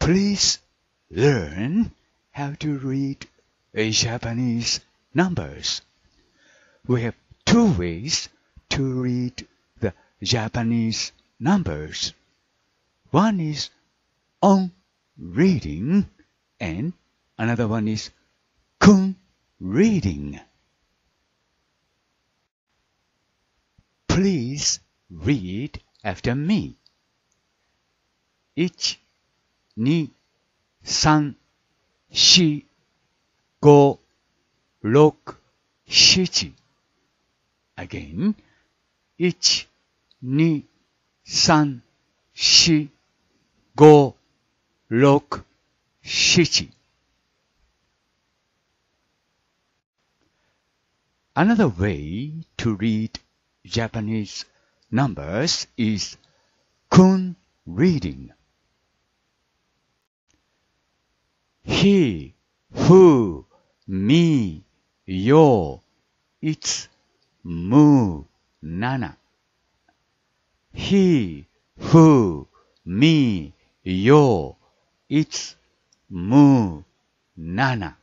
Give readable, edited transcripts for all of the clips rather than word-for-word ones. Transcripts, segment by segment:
Please learn how to read Japanese numbers. We have two ways to read the Japanese numbers. One is on reading and another one is kun reading. Please read after me. 1、2、3、4、5、6、7 Again. 1、2、3、4、5、6、7 Another way to read Japanese numbers is kun reading. He, who, me, yo, it's, mu, nana. He, who, me, yo, it's, mu, nana.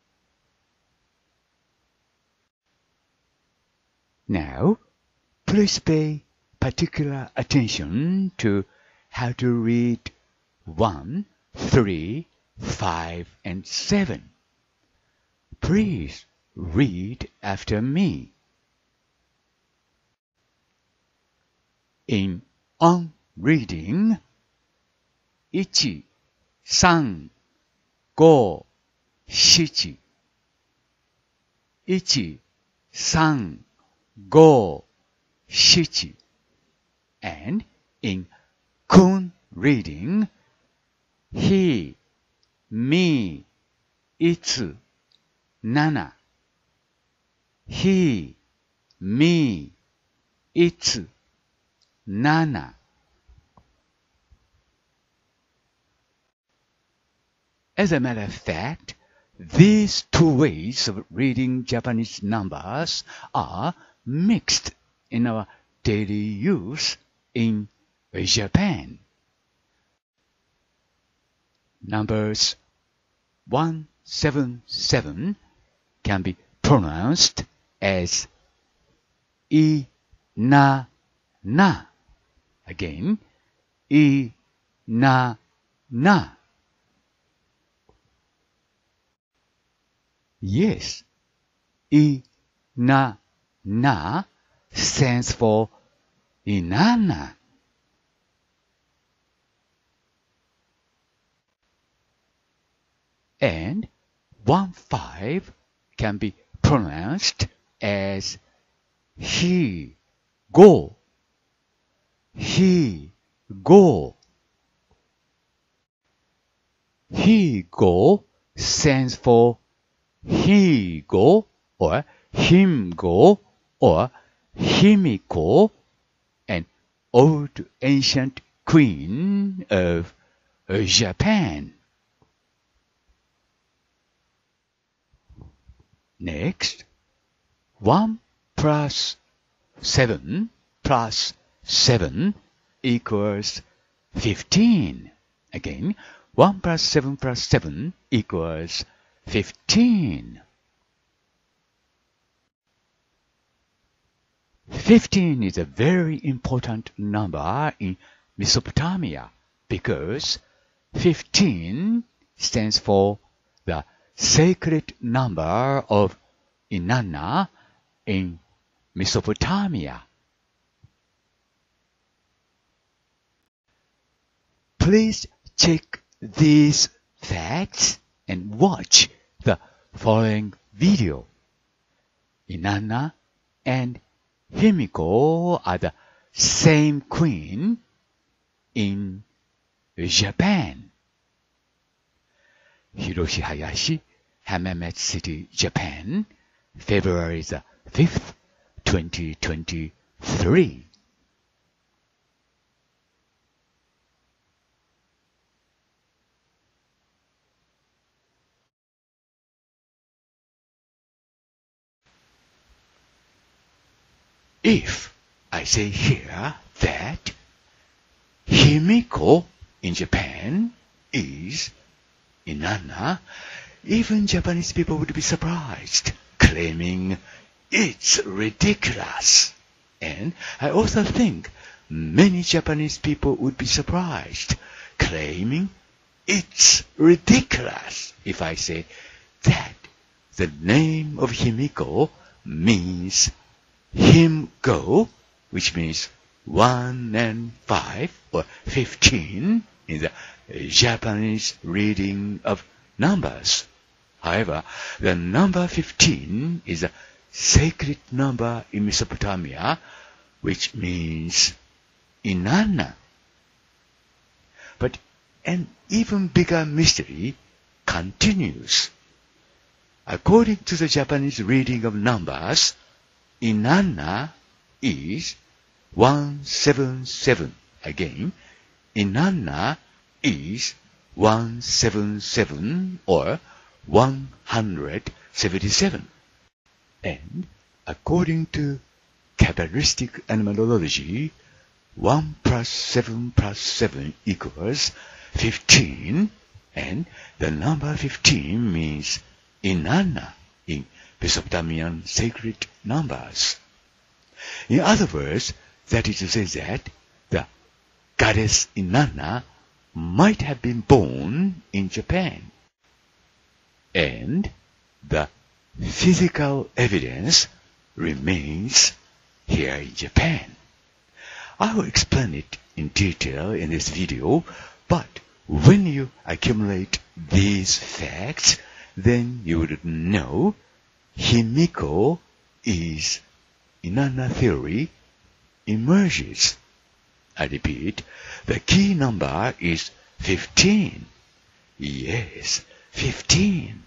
Now, please pay particular attention to how to read 1, 3, 5, and 7. Please read after me. In on reading, 1、3、5、7 1、3、5、7 and in kun reading, he, me, it's, 7 he, me, it's, 7 As a matter of fact, these two ways of reading Japanese numbers are mixed in our daily use in Japan. Numbers 177 can be pronounced as I, na, na. Again, I, na, na. Yes, I, na, na stands for inanna. And 1-5 can be pronounced as he, go. He, go. He, go stands for he, go, or him, go, or himiko, an old ancient queen of Japan. Next, 1 plus 7 plus 7 equals 15. Again, 1 plus 7 plus 7 equals 15. 15 is a very important number in Mesopotamia because 15 stands for the sacred number of Inanna in Mesopotamia. Please check these facts and watch the following video. Inanna and Himiko are the same queen in Japan. Hiroshi Hayashi, Hamamatsu City, Japan, February the 5th, 2023. If I say here that Himiko in Japan is Inanna, even Japanese people would be surprised, claiming it's ridiculous. And I also think many Japanese people would be surprised, claiming it's ridiculous if I say that the name of Himiko means him go, which means 1 and 5 or 15 in the Japanese reading of numbers. However, the number 15 is a sacred number in Mesopotamia, which means Inanna. But an even bigger mystery continues. According to the Japanese reading of numbers, Inanna is 177. Again, Inanna is 177 or 177. And according to Kabbalistic numerology, 1 plus 7 plus 7 equals 15, and the number 15 means Inanna in Mesopotamian sacred numbers. In other words, that is to say that the goddess Inanna might have been born in Japan. And the physical evidence remains here in Japan. I will explain it in detail in this video, but when you accumulate these facts, then you would know Himiko is Inanna theory emerges. I repeat, the key number is 15. Yes, 15.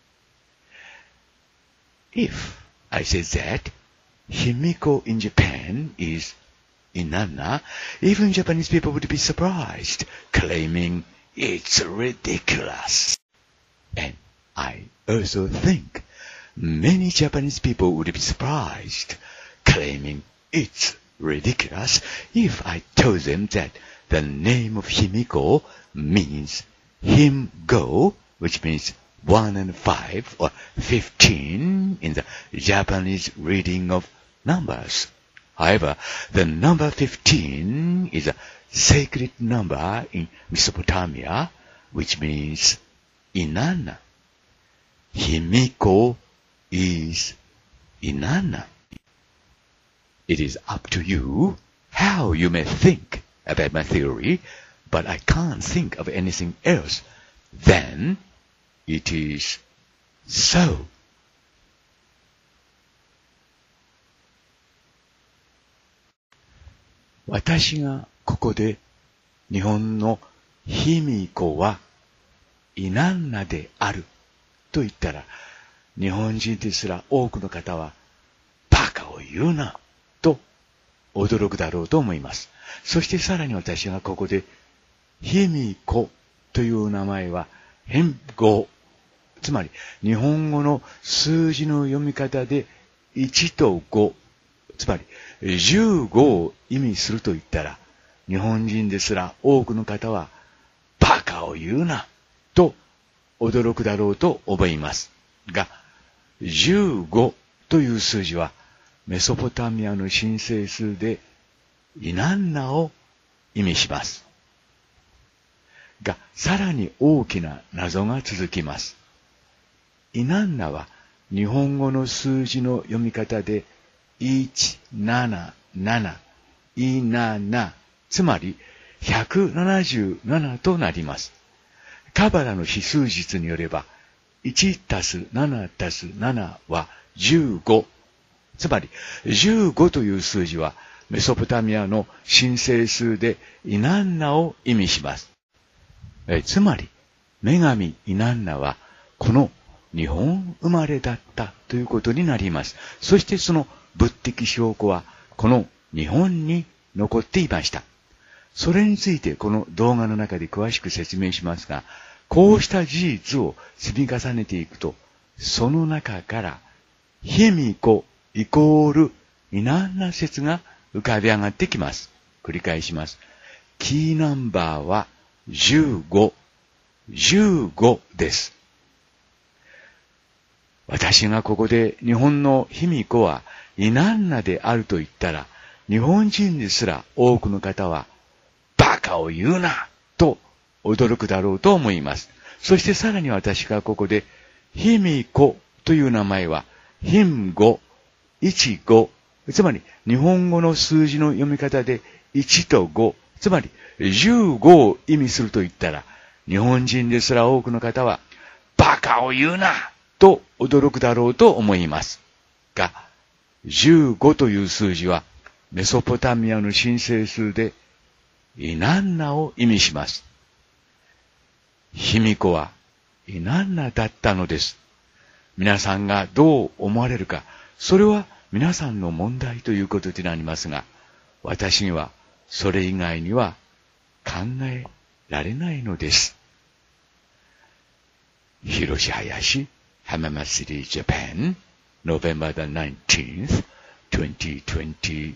If I say that Himiko in Japan is Inanna, even Japanese people would be surprised, claiming it's ridiculous. And I also think many Japanese people would be surprised, claiming it's ridiculous if I told them that the name of Himiko means him go, which means 1 and 5 or 15 in the Japanese reading of numbers. However, the number 15 is a sacred number in Mesopotamia, which means Inanna. Himiko is Inanna. It is up to you how you may think about my theory, but I can't think of anything else than it is so. 私がここで日本の卑弥呼はイナンナであると言ったら、日本人ですら多くの方はバカを言うなと驚くだろうと思います。そしてさらに私がここで卑弥呼という名前は変語、つまり日本語の数字の読み方で1と5、つまり15を意味すると言ったら、日本人ですら多くの方はバカを言うなと驚くだろうと思いますが、15という数字はメソポタミアの神聖数でイナンナを意味します。が、さらに大きな謎が続きます。イナンナは日本語の数字の読み方で177、イナナ、つまり177となります。カバラの非数術によれば、1たす7たす7は15。つまり、15という数字はメソポタミアの神聖数でイナンナを意味します。つまり、女神イナンナはこの日本生まれだったということになります。そしてその物的証拠はこの日本に残っていました。それについてこの動画の中で詳しく説明しますが、こうした事実を積み重ねていくと、その中から卑弥呼イコールイナンナ説が浮かび上がってきます。繰り返します。キーナンバーは15、 15です。私がここで日本の卑弥呼はイナンナであると言ったら、日本人ですら多くの方は、バカを言うなと驚くだろうと思います。そしてさらに私がここで、卑弥呼という名前は、貧語、15、つまり日本語の数字の読み方で1と5、つまり15を意味すると言ったら、日本人ですら多くの方は、バカを言うなと驚くだろうと思います。が、15という数字は、メソポタミアの神聖数で、イナンナを意味します。卑弥呼はイナンナだったのです。皆さんがどう思われるか、それは皆さんの問題ということになりますが、私にはそれ以外には考えられないのです。Hiroshi Hayashi, Hamama City, Japan, November the 19th, 2022.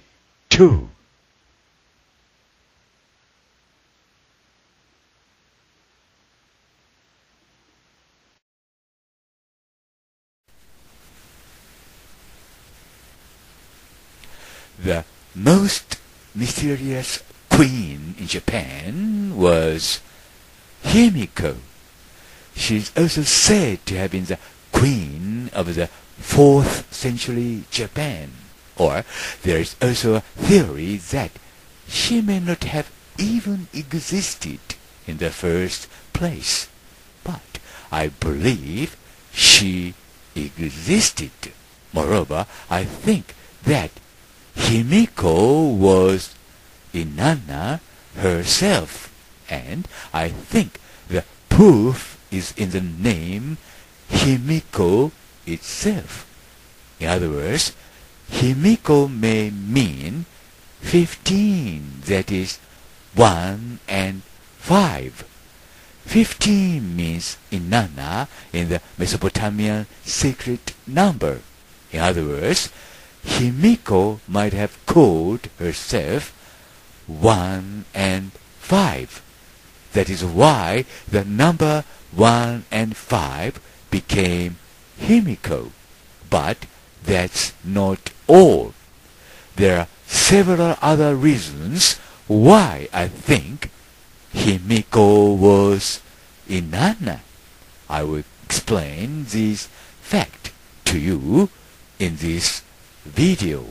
The most mysterious queen in Japan was Himiko. She is also said to have been the queen of the 4th century Japan. Or there is also a theory that she may not have even existed in the first place. But I believe she existed. Moreover, I think that Himiko was Inanna herself, and I think the proof is in the name Himiko itself. In other words, Himiko may mean 15, that is, 1 and 5. 15 means Inanna in the Mesopotamian sacred number. In other words, Himiko might have called herself 1 and 5. That is why the number 1 and 5 became Himiko. But that's not all. There are several other reasons why I think Himiko was Inanna. I will explain this fact to you in this video.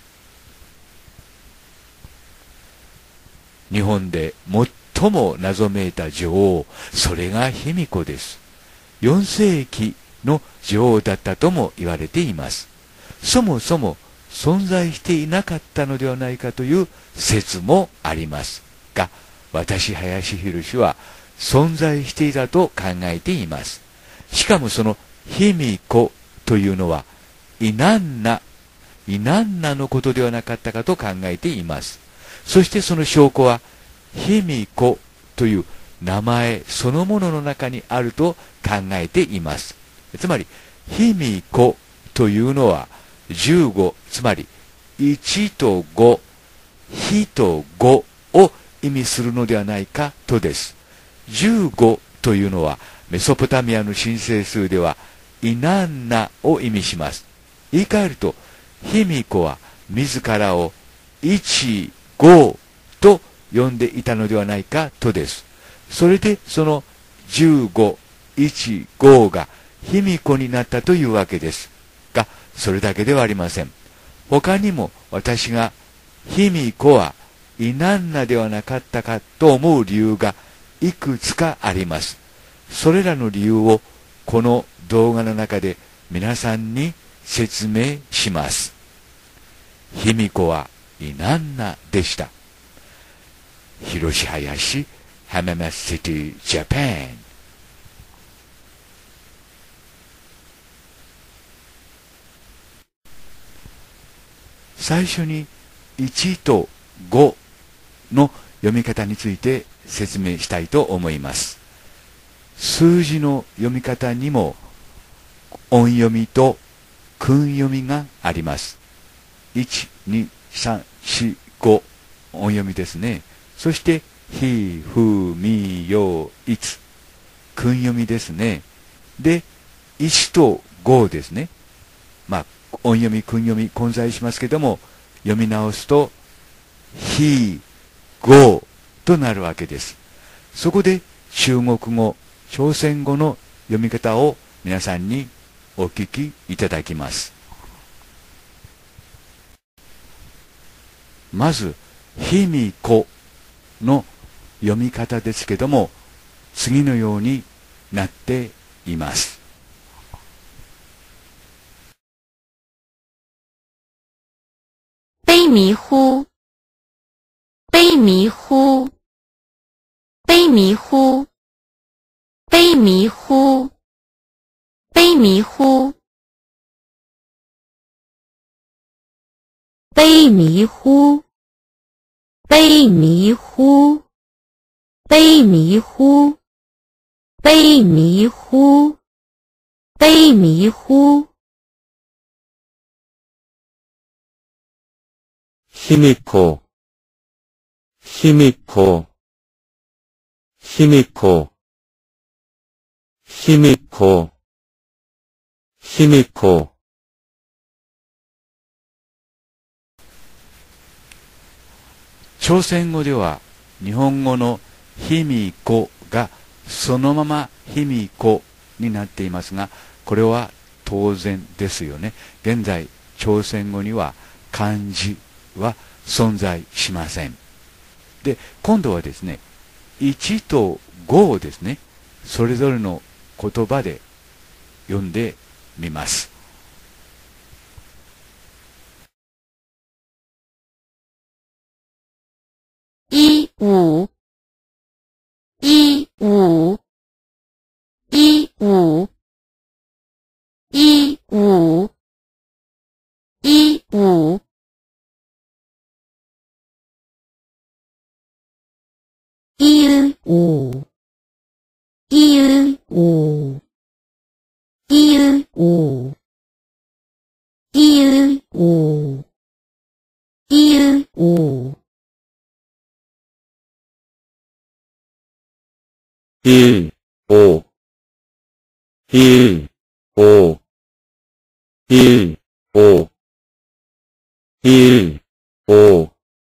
日本で最も謎めいた女王、それが卑弥呼です。4世紀の女王だったとも言われています。そもそも存在していなかったのではないかという説もありますが、私林博は存在していたと考えています。しかもその卑弥呼というのはイナンナのことではなかったかと考えています。そしてその証拠は卑弥呼という名前そのものの中にあると考えています。つまり卑弥呼というのは15、つまり1と5、非と5を意味するのではないかとです。15というのはメソポタミアの神聖数ではイナンナを意味します。言い換えると卑弥呼は自らを1、5と呼んでいたのではないかとです。それでその15、1、5が卑弥呼になったというわけです。が、それだけではありません。他にも私が卑弥呼はイナンナではなかったかと思う理由がいくつかあります。それらの理由をこの動画の中で皆さんに説明します。卑弥呼はイナンナでした。広志林、浜松シティ、ジャパン。最初に1と5の読み方について説明したいと思います。数字の読み方にも音読みと訓読みがあります。1、2、3、4、5音読みですね。そしてひ、ふ、み、よ、いつ訓読みですね。で、1と5ですね。音読み、訓読み混在しますけども、読み直すと、he, go となるわけです。そこで中国語、朝鮮語の読み方を皆さんにお聞きいただきます。まず、卑弥呼の読み方ですけども、次のようになっています。 悲迷糊，悲迷糊，悲迷糊，悲迷糊，悲迷糊，悲迷糊，悲迷糊，悲迷糊，悲迷糊，悲迷糊。 卑弥呼、卑弥呼、卑弥呼、卑弥呼、卑弥呼。 朝鮮語では日本語の卑弥呼がそのまま卑弥呼になっていますが、これは当然ですよね。現在朝鮮語には漢字は存在しません。で、今度はですね、1と5をですね、それぞれの言葉で読んでみます。 一五一五一五一五一五一五一五一五一五一五いお、いお、いお、いお、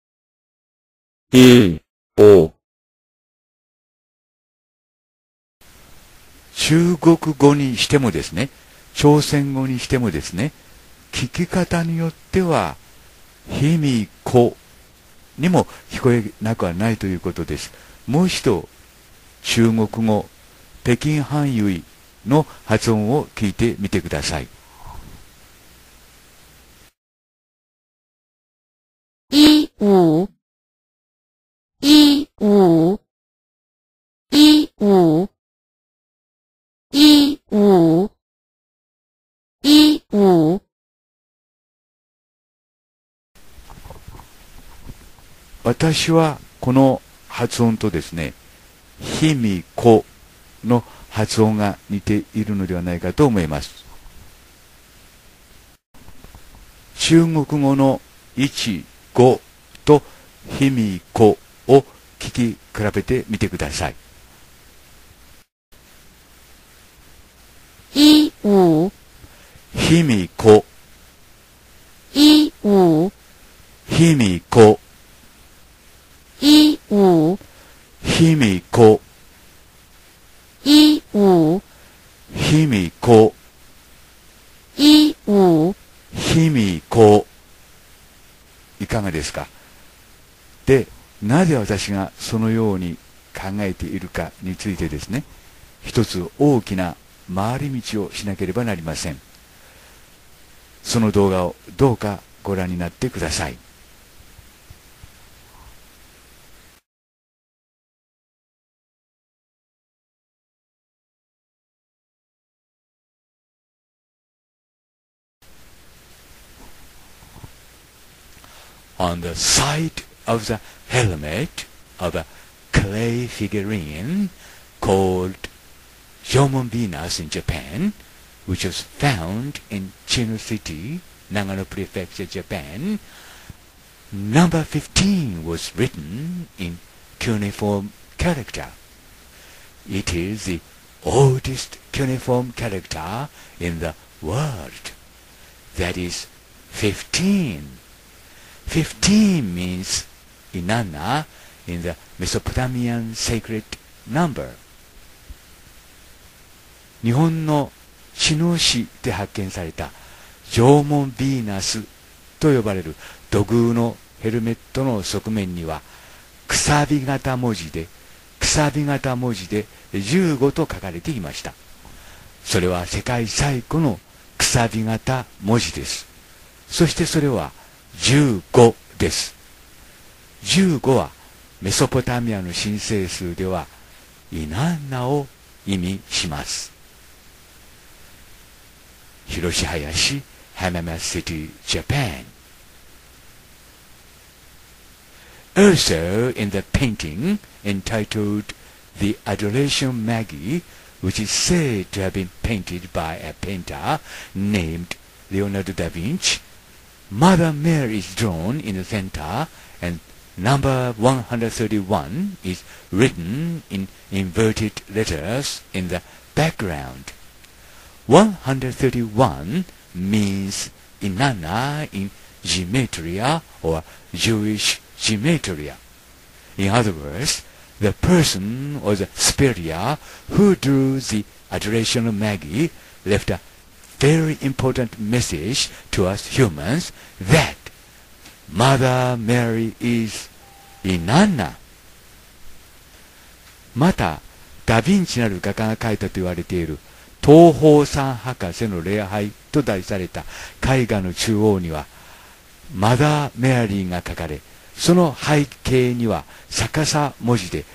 いお。 中国語にしてもですね、朝鮮語にしてもですね、聞き方によっては卑弥呼にも聞こえなくはないということです。もう一度中国語北京漢語の発音を聞いてみてください。 一五一五一五一五一五。 私はこの発音とですね、卑弥呼の発音が似ているのではないかと思います。中国語の1、5と卑弥呼を聞き比べてみてください。 一五卑弥呼、 一五卑弥呼、 一五卑弥呼、 一五卑弥呼、 一五。 卑弥呼。いかがですか？で、なぜ私がそのように考えているかについてですね、一つ大きな回り道をしなければなりません。その動画をどうかご覧になってください。On the side of the helmet of a clay figurine called Jomon Venus in Japan, which was found in Chino City, Nagano Prefecture, Japan, number 15 was written in cuneiform character. It is the oldest cuneiform character in the world. That is 15. 15 means Inanna in the Mesopotamian sacred number. 日本の知能史で発見された縄文ヴィーナスと呼ばれる土偶のヘルメットの側面にはくさび型文字で15と書かれていました。それは世界最古のくさび型文字です。そしてそれは15です。15はメソポタミアの神聖数ではイナンナを意味します。広島林 Hamama City, Japan. Also in the painting entitled The Adoration Magi, which is said to have been painted by a painter named Leonardo da Vinci, Mother Mary is drawn in the center and number 131 is written in inverted letters in the background. 131 means Inanna in Gematria or Jewish Gematria. In other words, the person or the superior who drew the Adoration of Magi left a very important message to us humans that Mother Mary is Inanna. また、ダヴィンチなる画家が描いたと言われている東方三博士の礼拝と題された絵画の中央にはマダー・メアリーが書かれ、その背景には逆さ文字で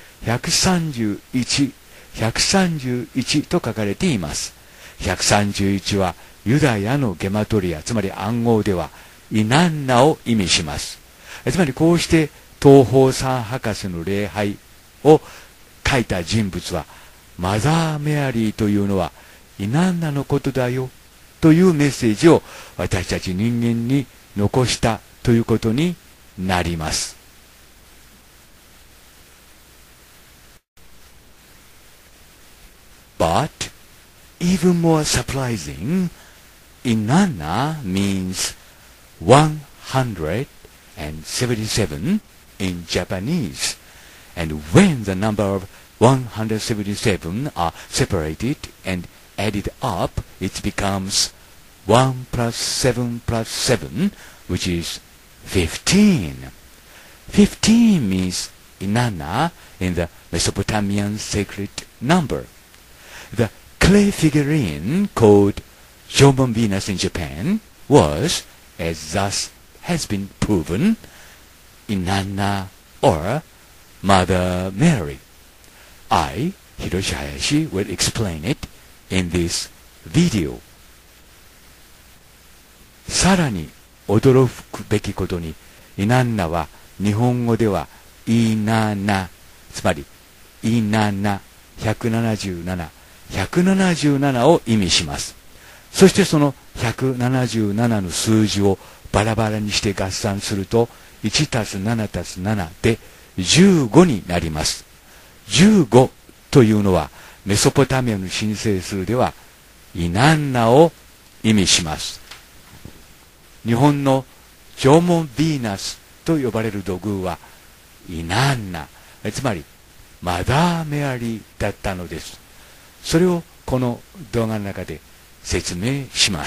131と書かれています。131はユダヤのゲマトリア、つまり暗号ではイナンナを意味します。つまりこうして東方三博士の礼拝を書いた人物はマザー・メアリーというのはイナンナのことだよというメッセージを私たち人間に残したということになります。But even more surprising, Inanna means 177 in Japanese, and when the number of 177 are separated and added up, it becomes 1 plus 7 plus 7, which is 15. 15 means Inanna in the Mesopotamian sacred number. The clay figurine called Jomon Venus in Japan was, as thus has been proven, Inanna or Mother Mary. I, Hiroshi Hayashi, will explain it in this video. さらに驚くべきことに、イナンナは日本語ではイナナ、つまりイナナ177を意味します。そしてその177の数字をバラバラにして合算すると 1+7+7 で15になります。15というのはメソポタミアの神聖数ではイナンナを意味します。日本の縄文ヴィーナスと呼ばれる土偶はイナンナ、つまりマダー・メアリーだったのです。それをこの動画の中で説明します。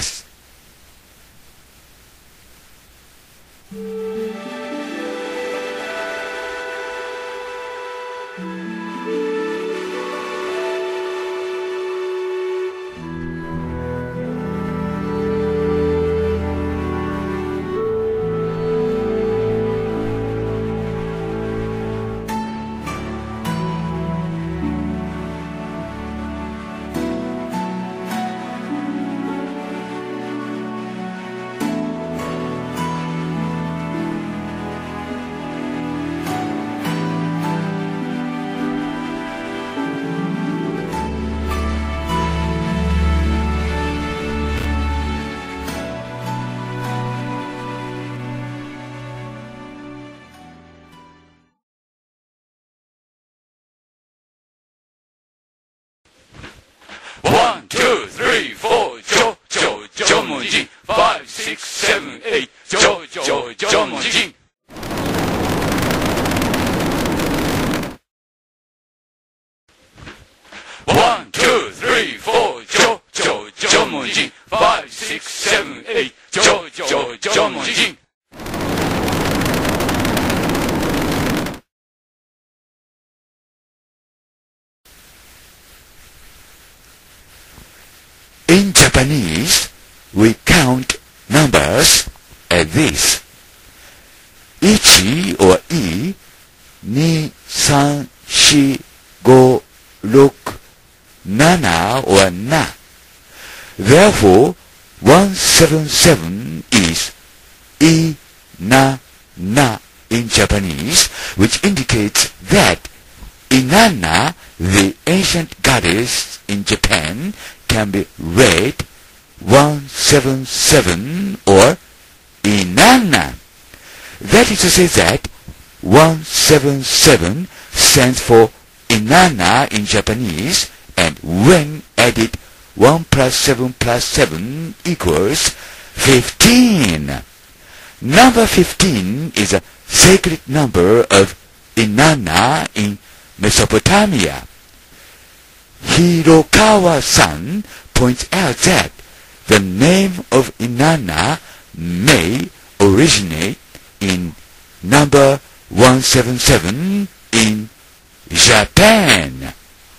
In Japanese, we count numbers as this. 1 or 1, 2, 3, 4, 5, 6, 7 or な. Therefore, 177 is I, na, na in Japanese, which indicates that Inanna, the ancient goddess in Japan, can be read 177 or Inanna. That is to say that 177 stands for Inanna in Japanese, and when added 1 plus 7 plus 7 equals 15. Number 15 is a sacred number of Inanna in Mesopotamia. Hirokawa-san points out that the name of Inanna may originate in number 177 in Japan.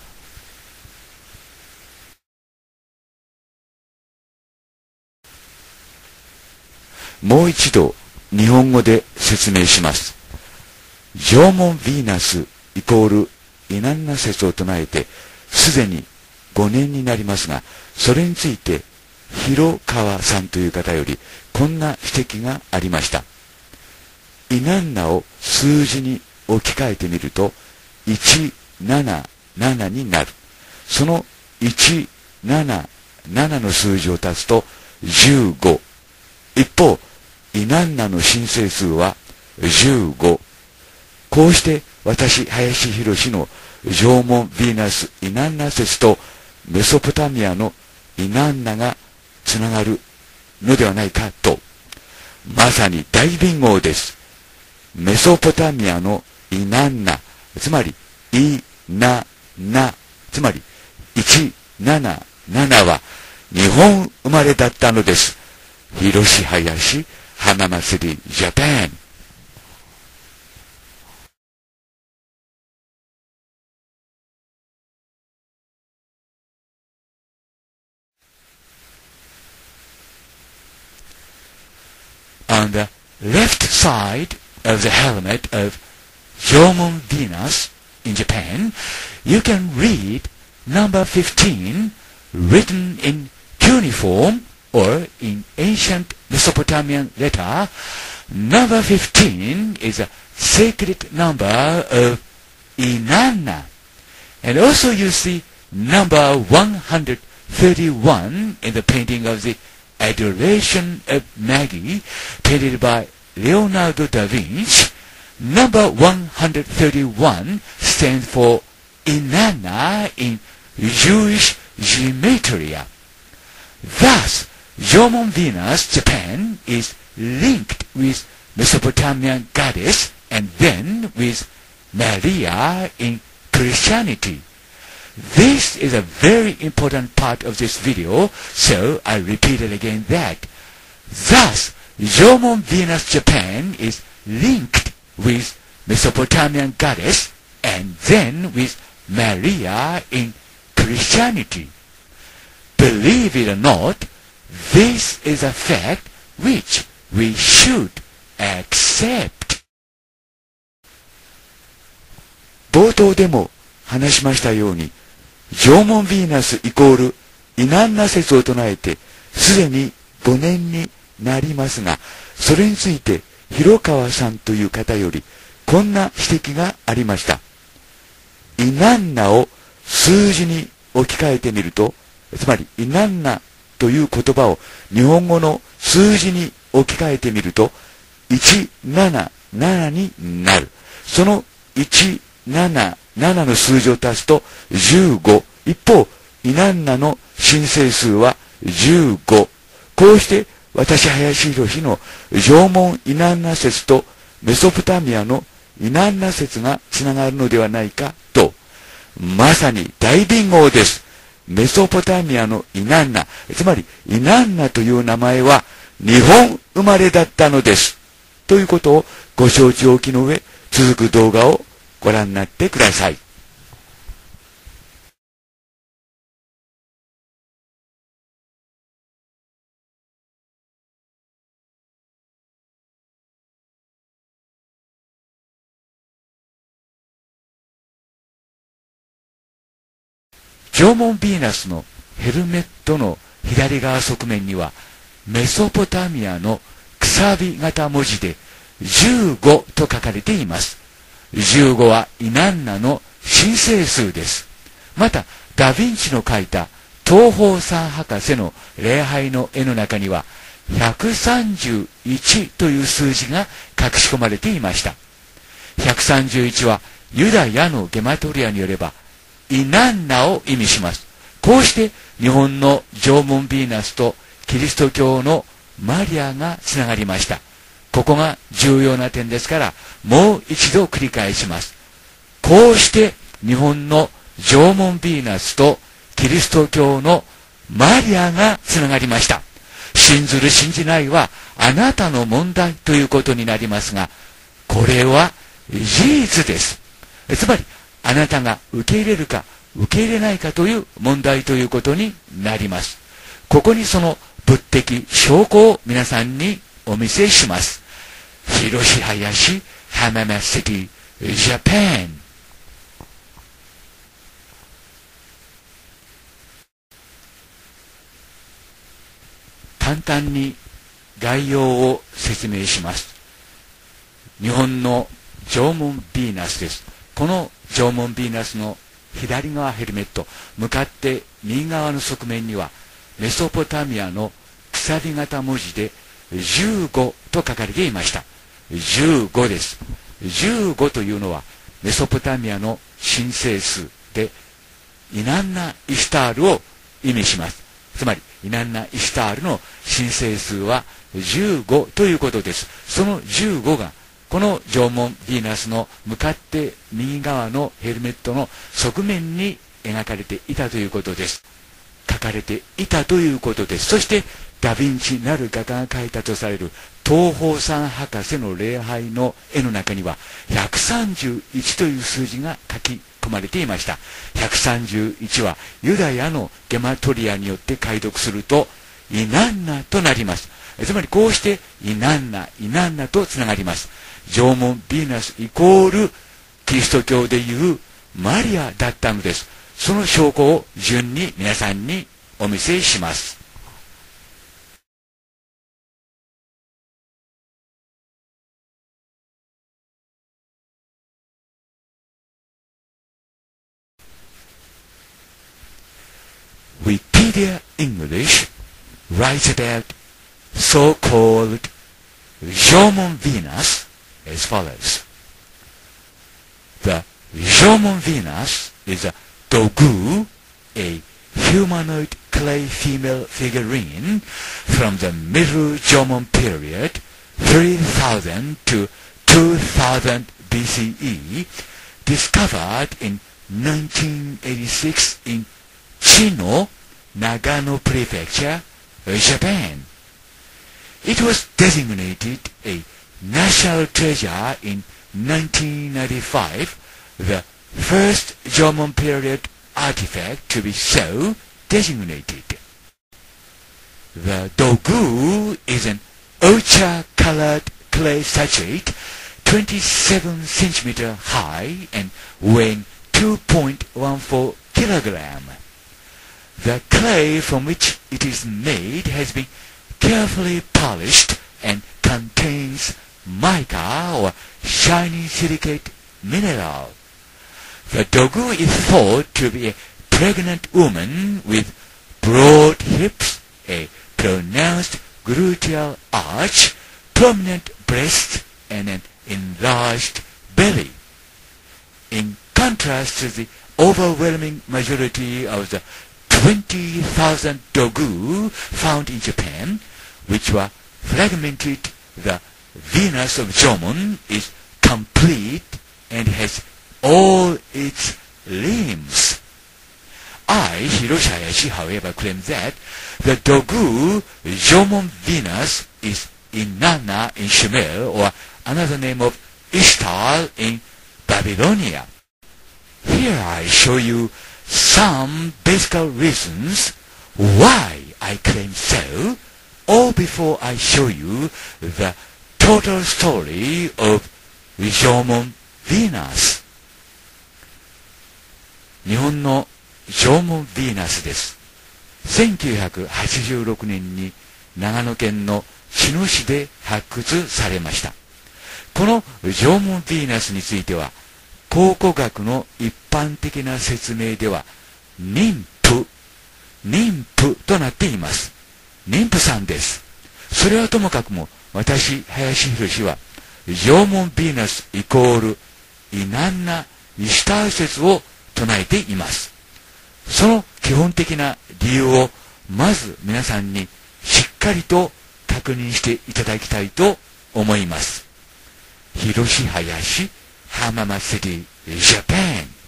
もう一度日本語で説明します。縄文ヴィーナスイコールイナンナ説を唱えてすでに5年になりますが、それについて広川さんという方よりこんな指摘がありました。イナンナを数字に置き換えてみると177になる。その177の数字を足すと15。一方イナンナの申請数は15。こうして私林博の縄文ヴィーナスイナンナ説とメソポタミアのイナンナがつながるのではないかと。まさに大ビンゴです。メソポタミアのイナンナ、つまりイナナ、つまり177は日本生まれだったのです。広林花祭りジャパン。On the left side of the helmet of Jomon Venus in Japan, you can read number 15 written in cuneiform or in ancient Mesopotamian letter. Number 15 is a sacred number of Inanna. And also you see number 131 in the painting of the Adoration of Maggie, painted by Leonardo da Vinci. Number 131 stands for Inanna in Jewish gematria. Thus, Jomon Venus, Japan, is linked with Mesopotamian goddess and then with Maria in Christianity. This is a very important part of this video, so I repeat it again that thus Jomon Venus Japan is linked with Mesopotamian goddess and then with Maria in Christianity. Believe it or not, this is a fact which we should accept. 冒頭でも話しましたように、縄文ヴィーナスイコールイナンナ説を唱えてすでに5年になりますが、それについて広川さんという方よりこんな指摘がありました。イナンナを数字に置き換えてみると、つまりイナンナという言葉を日本語の数字に置き換えてみると177になる。その177の数字を足すと15。一方、イナンナの申請数は15。こうして私林博の縄文イナンナ説とメソポタミアのイナンナ説がつながるのではないかと。まさに大ビンゴです。メソポタミアのイナンナ、つまりイナンナという名前は日本生まれだったのです。ということをご承知おきの上、続く動画をご覧になってください。 縄文ヴィーナスのヘルメットの左側側面には、メソポタミアのくさび型文字で15と書かれています。15はイナンナの神聖数です。また、ダ・ヴィンチの描いた東方三博士の礼拝の絵の中には、131という数字が隠し込まれていました。131はユダヤのゲマトリアによればイナンナを意味します。こうして日本の縄文ヴィーナスとキリスト教のマリアがつながりました。ここが重要な点ですからもう一度繰り返します。こうして日本の縄文ヴィーナスとキリスト教のマリアがつながりました。信ずる信じないはあなたの問題ということになりますが、これは事実です。つまりあなたが受け入れるか受け入れないかという問題ということになります。ここにその物的証拠を皆さんにお見せします。広林浜松シティジャパン。簡単に概要を説明します。日本の縄文ヴィーナスです。この縄文ヴィーナスの左側ヘルメット、向かって右側の側面にはメソポタミアのくさび型文字で15と書かれていました。15です。15というのはメソポタミアの神聖数でイナンナ・イシュタールを意味します。つまりイナンナ・イシュタールの神聖数は15ということです。その15がこの縄文ヴィーナスの向かって右側のヘルメットの側面に描かれていたということです。書かれていたということです。そしてダ・ヴィンチなる画家が描いたとされる東方三博士の礼拝の絵の中には131という数字が書き込まれていました。131はユダヤのゲマトリアによって解読するとイナンナとなります。つまりこうしてイナンナとつながります。縄文ヴィーナスイコールキリスト教でいうマリアだったのです。その証拠を順に皆さんにお見せします。Wikipedia English writes about so-called Jomon Venus as follows. The Jomon Venus is a Dogu, a humanoid clay female figurine from the Middle Jomon period, 3000 to 2000 BCE, discovered in 1986 in Chino, Nagano Prefecture, Japan. It was designated a national treasure in 1995, the first Jomon period artifact to be so designated. The Dogu is an ochre-colored clay statuette, 27 centimeter high and weighing 2.14 kilogram. The clay from which it is made has been carefully polished and contains mica or shiny silicate mineral. The Dogu is thought to be a pregnant woman with broad hips, a pronounced gluteal arch, prominent breasts, and an enlarged belly. In contrast to the overwhelming majority of the 20,000 Dogu found in Japan, which were fragmented, the Venus of Jomon is complete and has all its limbs. I, Hiroshi Hayashi, however, claim that the Dogu Jomon Venus is Inanna in Sumer, or another name of Ishtar in Babylonia. Here I show you some basic reasons why I claim so, or before I show you the total story of Jomon Venus. 日本の縄文ヴィーナスです。1986年に長野県の茅野市で発掘されました。この縄文ヴィーナスについては、考古学の一般的な説明では妊婦となっています。妊婦さんです。それはともかくも、私林博は縄文ヴィーナスイコールイナンナ・イシュタール説を唱えています。その基本的な理由をまず皆さんにしっかりと確認していただきたいと思います。広林浜松シティジャパ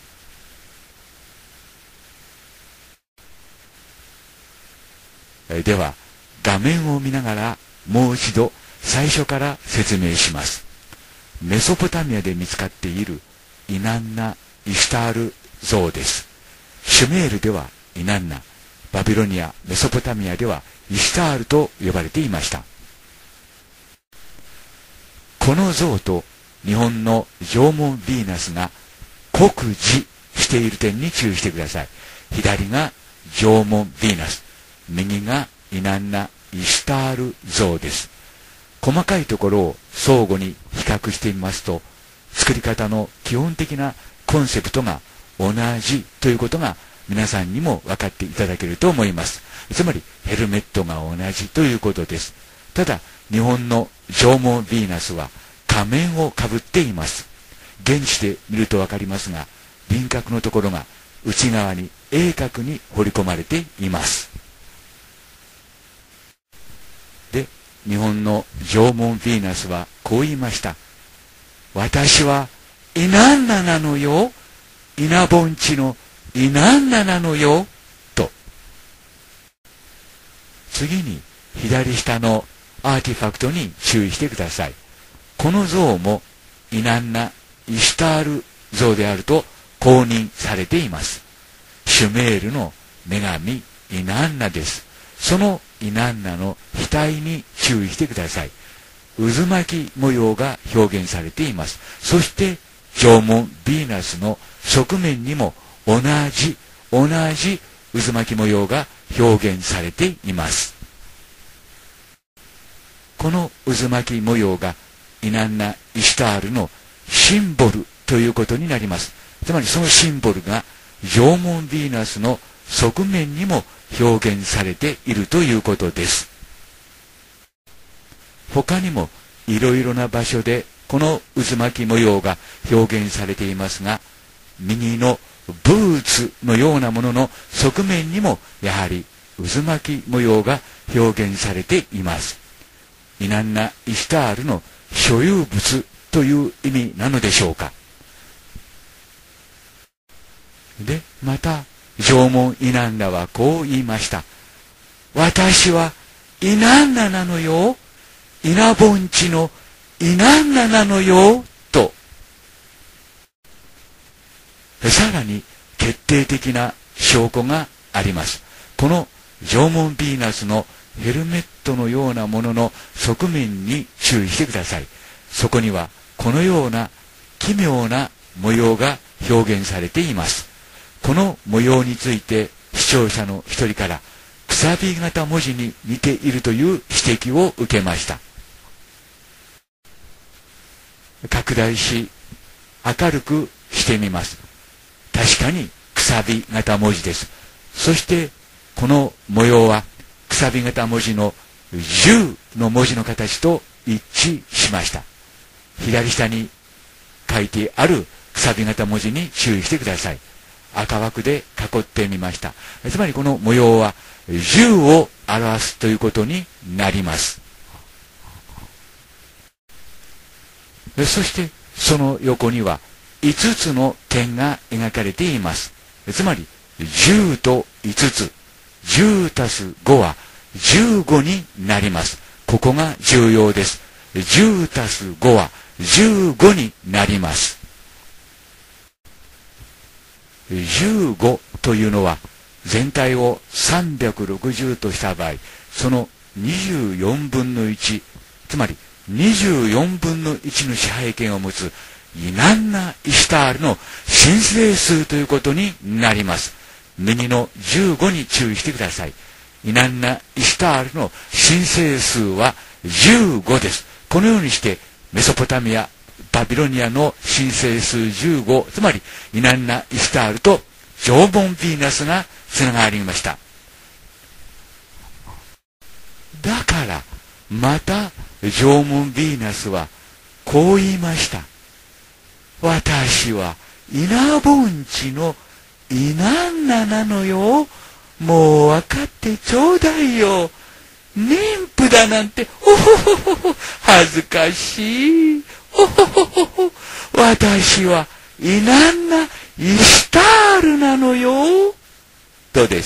ン。では画面を見ながらもう一度最初から説明します。メソポタミアで見つかっているイナンナ・イシュタール像です。シュメールではイナンナ、バビロニア、メソポタミアではイシュタールと呼ばれていました。この像と日本の縄文ヴィーナスが酷似している点に注意してください。左が縄文ヴィーナス、右がイナンナ・イシュタール像です。細かいところを相互に比較してみますと、作り方の基本的なコンセプトが同じということが皆さんにも分かっていただけると思います。つまりヘルメットが同じということです。ただ日本の縄文ヴィーナスは仮面をかぶっています。現地で見ると分かりますが、輪郭のところが内側に鋭角に彫り込まれています。で、日本の縄文ヴィーナスはこう言いました。私はイナンナなのよ、イナ盆地のイナンナなのよと。次に左下のアーティファクトに注意してください。この像もイナンナ・イシュタール像であると公認されています。シュメールの女神イナンナです。そのイナンナの額に注意してください。渦巻き模様が表現されています。そして縄文ヴィーナスの側面にも同じ渦巻き模様が表現されています。この渦巻き模様がイナンナ・イシュタールのシンボルということになります。つまりそのシンボルが縄文ヴィーナスの側面にも表現されているということです。他にもいろいろな場所でこの渦巻き模様が表現されていますが、右のブーツのようなものの側面にもやはり渦巻き模様が表現されています。イナンナ・イシュタールの所有物という意味なのでしょうか。で、また縄文イナンナはこう言いました。私はイナンナなのよ、イナ盆地のイナンナなのよと。さらに決定的な証拠があります。この縄文ヴィーナスのヘルメットのようなものの側面に注意してください。そこにはこのような奇妙な模様が表現されています。この模様について視聴者の一人からくさび型文字に似ているという指摘を受けました。拡大し明るくしてみます。確かにくさび型文字です。そしてこの模様はくさび型文字の10の文字の形と一致しました。左下に書いてあるくさび型文字に注意してください。赤枠で囲ってみました。つまりこの模様は10を表すということになります。そしてその横には5つの点が描かれています。つまり10と5つ、10たす5は15になります。ここが重要です。10たす5は15になります。15というのは全体を360とした場合、その24分の1、つまり24分の1の支配権を持つイナンナ・イシュタールの神聖数ということになります。 右の15に注意してください。イナンナ・イシュタールの神聖数は15です。このようにしてメソポタミア、バビロニアの神聖数15、つまりイナンナ・イシュタールと縄文ヴィーナスがつながりました。だからまた縄文ヴィーナスはこう言いました。私はイナ盆地のイナンナなのよ。もう分かってちょうだいよ。妊婦だなんて、ほほほほほ、恥ずかしい。ほほほほほ、私はイナンナ・イシュタールなのよ。とです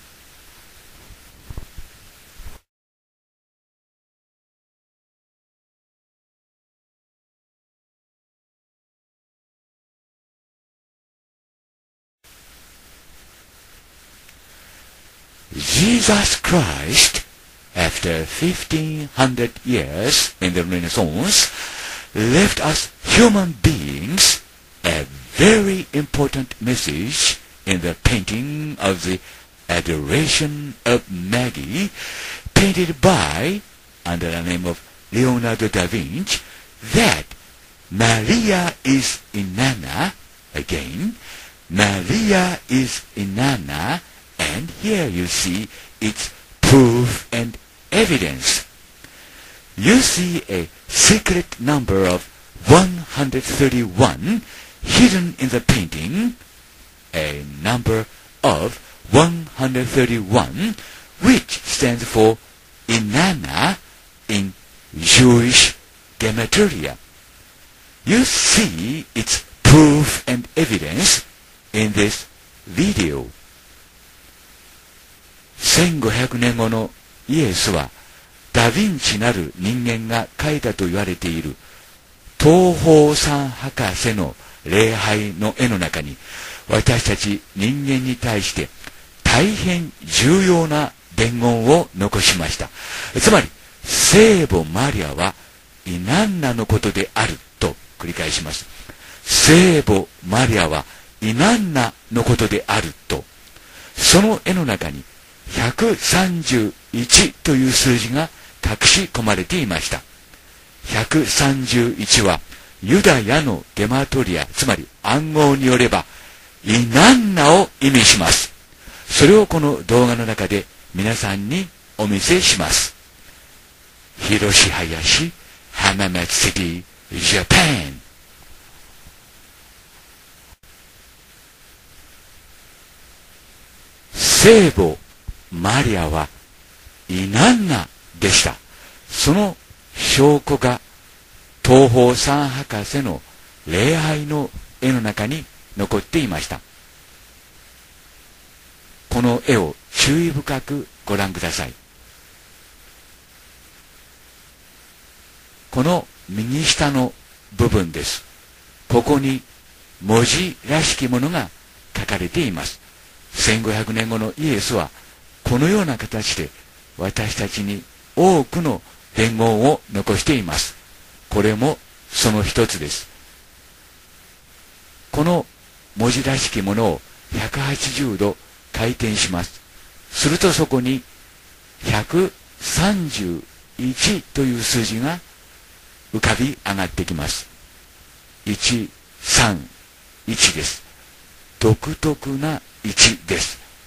。Jesus Christ, after 1500 years in the Renaissance, left us human beings a very important message in the painting of the Adoration of Maggie, painted by, under the name of Leonardo da Vinci, that Maria is Inanna, again, Maria is Inanna, and here you see its proof and evidence. You see a secret number of 131 hidden in the painting, a number of 131 which stands for Inanna in Jewish Gematria. You see its proof and evidence in this video. 1500年後のイエスはダ・ヴィンチなる人間が描いたと言われている東方三博士の礼拝の絵の中に私たち人間に対して大変重要な伝言を残しました。つまり聖母マリアはイナンナのことであると繰り返します。聖母マリアはイナンナのことであると、その絵の中に131という数字が隠し込まれていました。131はユダヤのゲマトリア、つまり暗号によればイナンナを意味します。それをこの動画の中で皆さんにお見せします。広し林浜松シティジャパン。聖母マリアはイナンナでした。その証拠が東方三博士の礼拝の絵の中に残っていました。この絵を注意深くご覧ください。この右下の部分です。ここに文字らしきものが書かれています。1500年後のイエスはこのような形で私たちに多くの伝言を残しています。これもその一つです。この文字らしきものを180度回転します。するとそこに131という数字が浮かび上がってきます。131です。独特な1です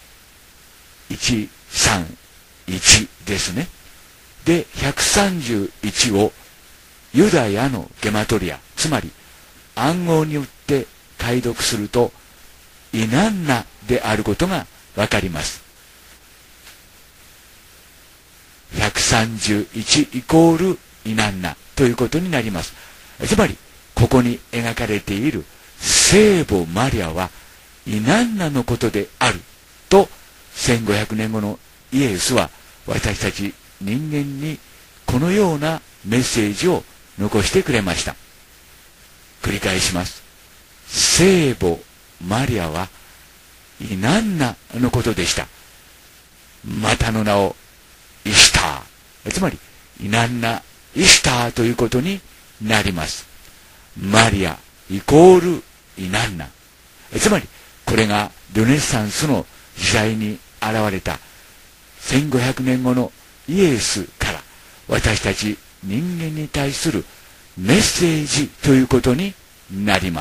。131ですね。で、131をユダヤのゲマトリア、つまり暗号によって解読するとイナンナであることがわかります。131イコールイナンナということになります。つまりここに描かれている聖母マリアはイナンナのことであると1500年後のイエスは私たち人間にこのようなメッセージを残してくれました。繰り返します。聖母マリアはイナンナのことでした。またの名をイシュター、つまりイナンナ・イシュターということになります。マリアイコールイナンナ、つまりこれがルネサンスの時代に現れた1500年後のイエスから私たち人間に対するメッセージということになります。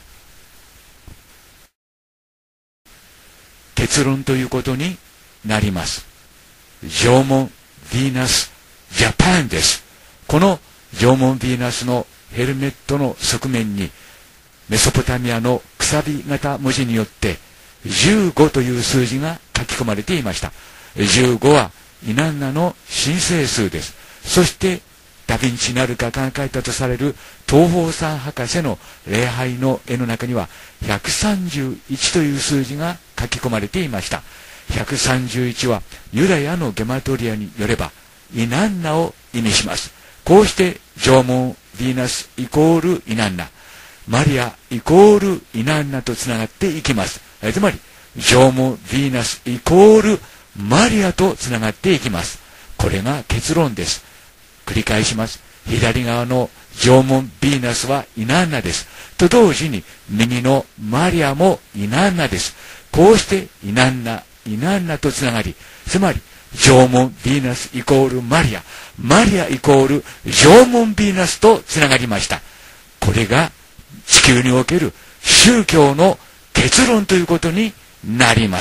結論ということになります。縄文ヴィーナスジャパンです。この縄文ヴィーナスのヘルメットの側面にメソポタミアのくさび型文字によって15という数字が書き込まれていました。15はイナンナの神聖数です。そしてダヴィンチなる画家が描いたとされる東方三博士の礼拝の絵の中には131という数字が書き込まれていました。131はユダヤのゲマトリアによればイナンナを意味します。こうして縄文ヴィーナスイコールイナンナ、マリアイコールイナンナとつながっていきます。つまり縄文ヴィーナスイコールマリアとつながっていきます。これが結論です。繰り返します。左側の縄文ヴィーナスはイナンナです。と同時に右のマリアもイナンナです。こうしてイナンナ、イナンナとつながり、つまり縄文ヴィーナスイコールマリア、マリアイコール縄文ヴィーナスとつながりました。これが地球における宗教の結論ということになります。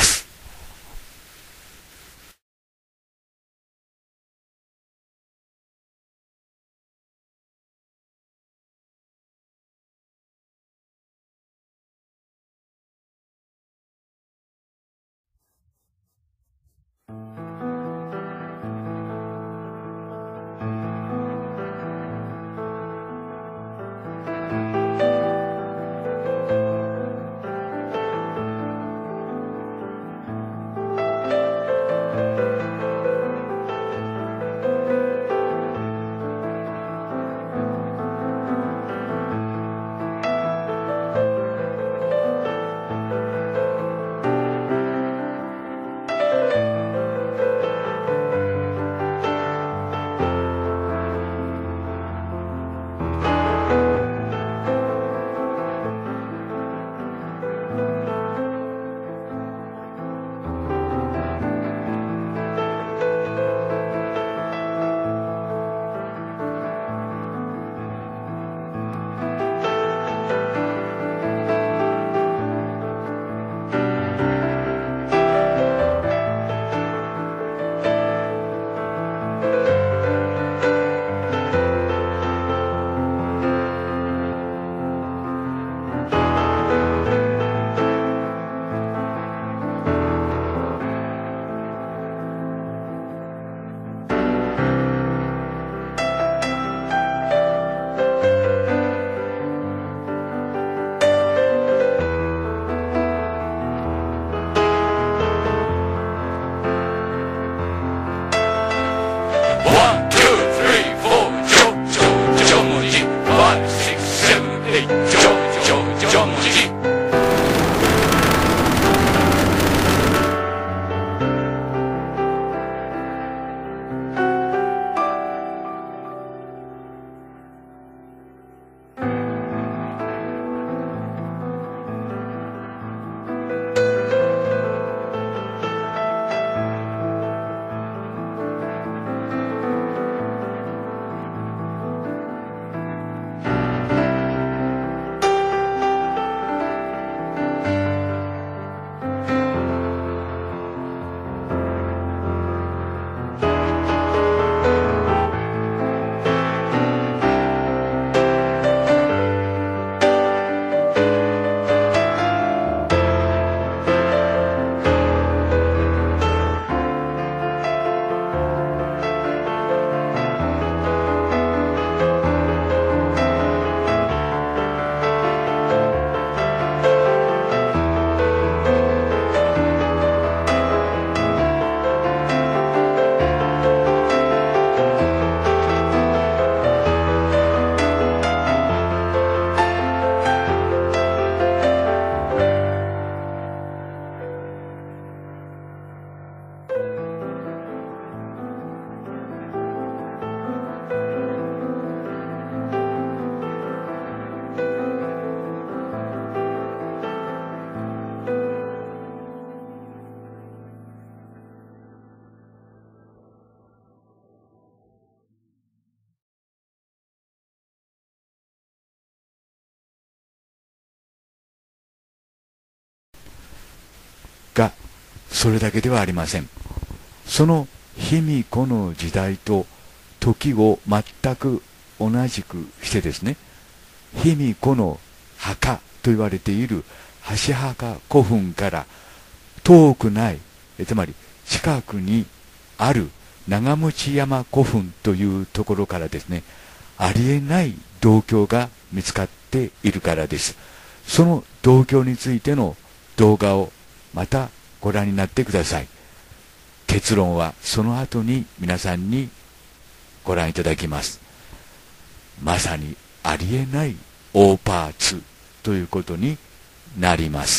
それだけではありません。その卑弥呼の時代と時を全く同じくしてですね、卑弥呼の墓と言われている箸墓古墳から遠くない、つまり近くにある長持山古墳というところからですね、ありえない銅鏡が見つかっているからです。その銅鏡についての動画をまたご覧になってください。結論はその後に皆さんにご覧いただきます。まさにありえない大パーツということになります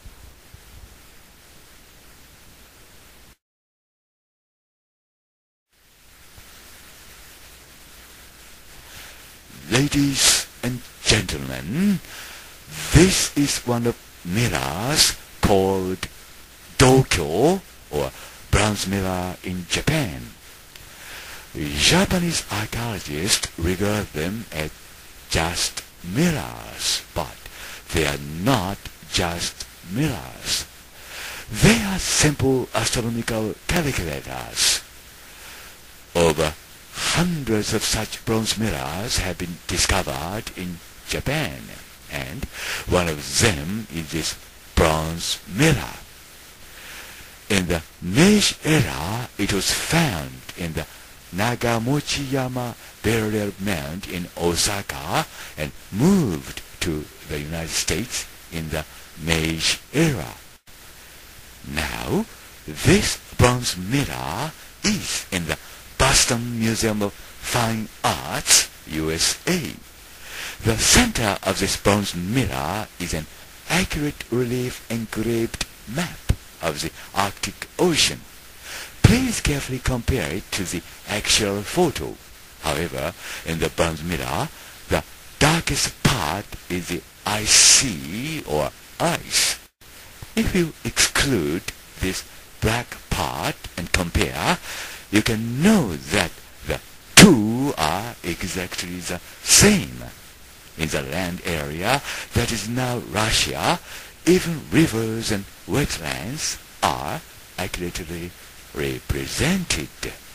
。Ladies and gentlemen, this is one of mirrors called Dokyo or bronze mirror in Japan. Japanese archaeologists regard them as just mirrors, but they are not just mirrors. They are simple astronomical calculators. Over hundreds of such bronze mirrors have been discovered in Japan, and one of them is this bronze mirror. In the Meiji era, it was found in the Nagamochiyama burial mound in Osaka and moved to the United States in the Meiji era. Now, this bronze mirror is in the Boston Museum of Fine Arts, USA. The center of this bronze mirror is an accurate relief engraved map of the Arctic Ocean. Please carefully compare it to the actual photo. However, in the bronze mirror, the darkest part is the ice sea or ice. If you exclude this black part and compare, you can know that the two are exactly the same. In the land area that is now Russia, even rivers and wetlands are accurately represented.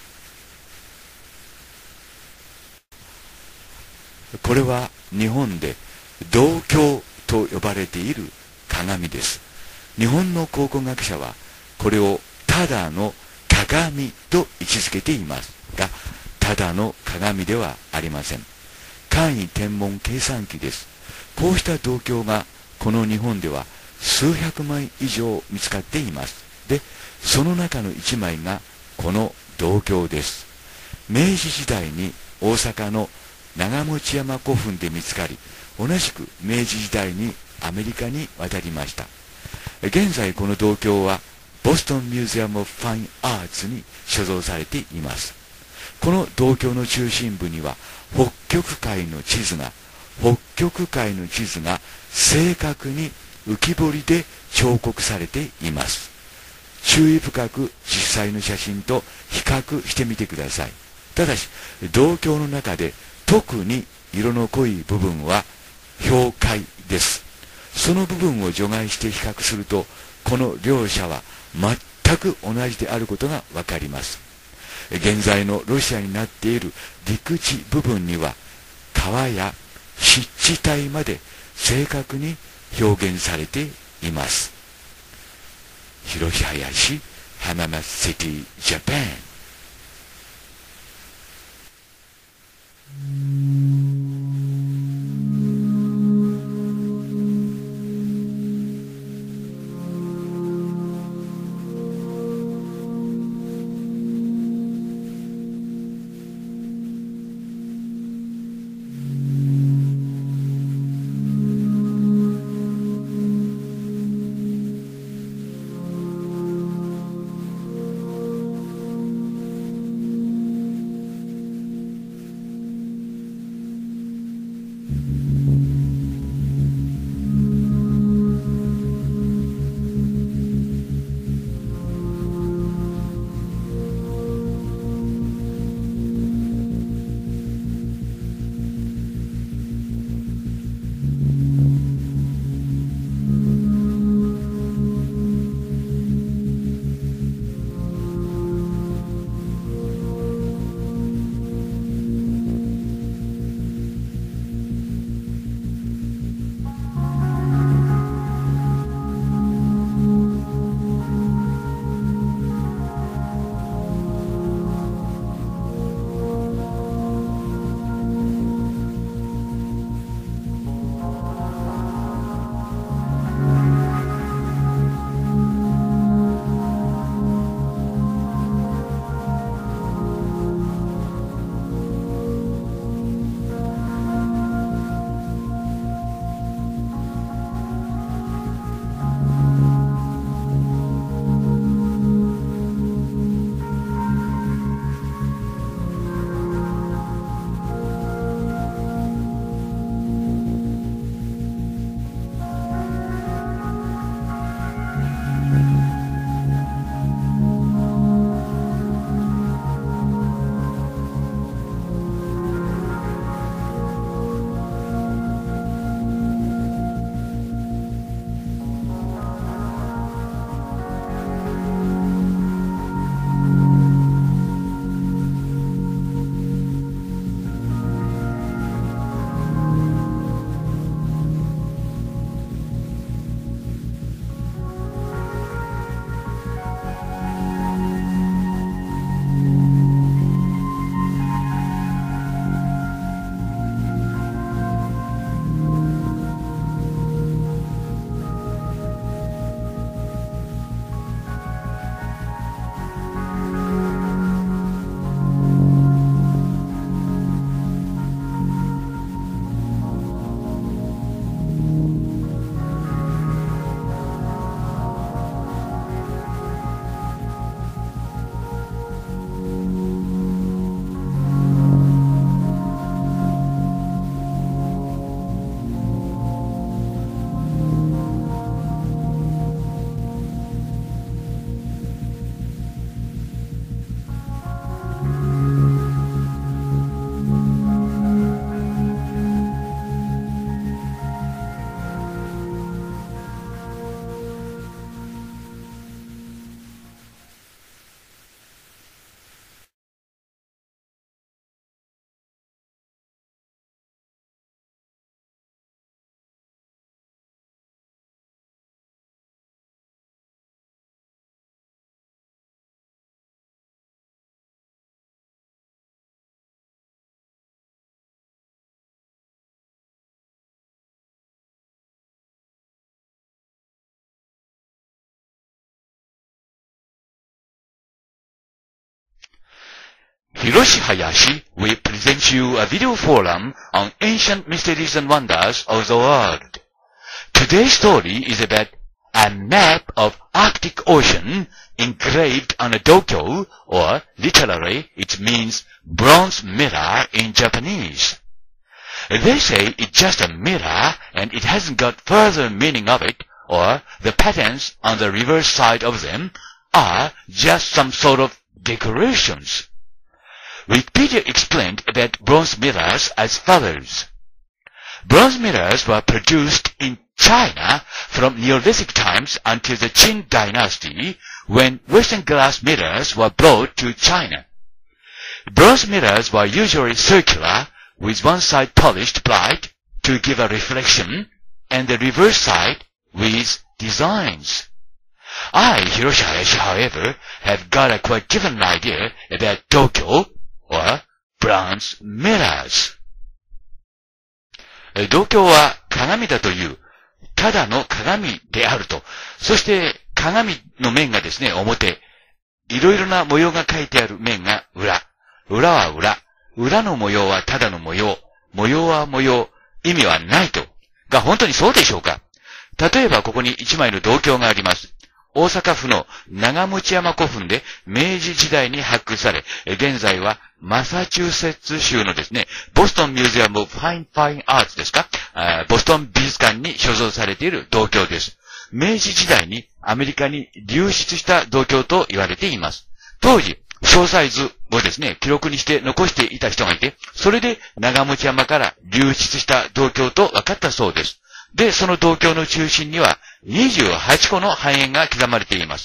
これは日本で銅鏡と呼ばれている鏡です。日本の考古学者はこれをただの鏡と位置づけていますが、ただの鏡ではありません。簡易天文計算機です。こうした銅鏡がこの日本では数百枚以上見つかっています。で、その中の1枚がこの銅鏡です。明治時代に大阪の長持山古墳で見つかり、同じく明治時代にアメリカに渡りました。現在この銅鏡はボストンミュージアム・オブ・ファイン・アーツに所蔵されています。この銅鏡の中心部には北極海の地図が正確に浮き彫りで彫刻されています。注意深く実際の写真と比較してみてください。ただし銅鏡の中で特に色の濃い部分は氷海です。その部分を除外して比較すると、この両者は全く同じであることがわかります。現在のロシアになっている陸地部分には川や湿地帯まで正確に表現されています。広林浜松シティジャパン。 Hiroshi Hayashi will present you a video forum on ancient mysteries and wonders of the world. Today's story is about a map of Arctic Ocean engraved on a dokyo, or literally it means bronze mirror in Japanese. They say it's just a mirror and it hasn't got further meaning of it, or the patterns on the reverse side of them are just some sort of decorations. Wikipedia explained about bronze mirrors as follows. Bronze mirrors were produced in China from Neolithic times until the Qing dynasty, when Western glass mirrors were brought to China. Bronze mirrors were usually circular, with one side polished bright to give a reflection, and the reverse side with designs. I, Hiroshi Hayashi, however, have got a quite different idea about dokyo, or bronze mirrors. 銅鏡は鏡だという、ただの鏡であると。そして鏡の面がですね、表。いろいろな模様が書いてある面が裏。裏は裏。裏の模様はただの模様。模様は模様。意味はないと。が本当にそうでしょうか？例えばここに一枚の銅鏡があります。大阪府の長持山古墳で明治時代に発掘され、現在はマサチューセッツ州のですね、ボストンミュージアム・オブ・ファインアーツですか、ボストン美術館に所蔵されている銅鏡です。明治時代にアメリカに流出した銅鏡と言われています。当時、詳細図をですね、記録にして残していた人がいて、それで長持山から流出した銅鏡と分かったそうです。で、その銅鏡の中心には28個の半円が刻まれています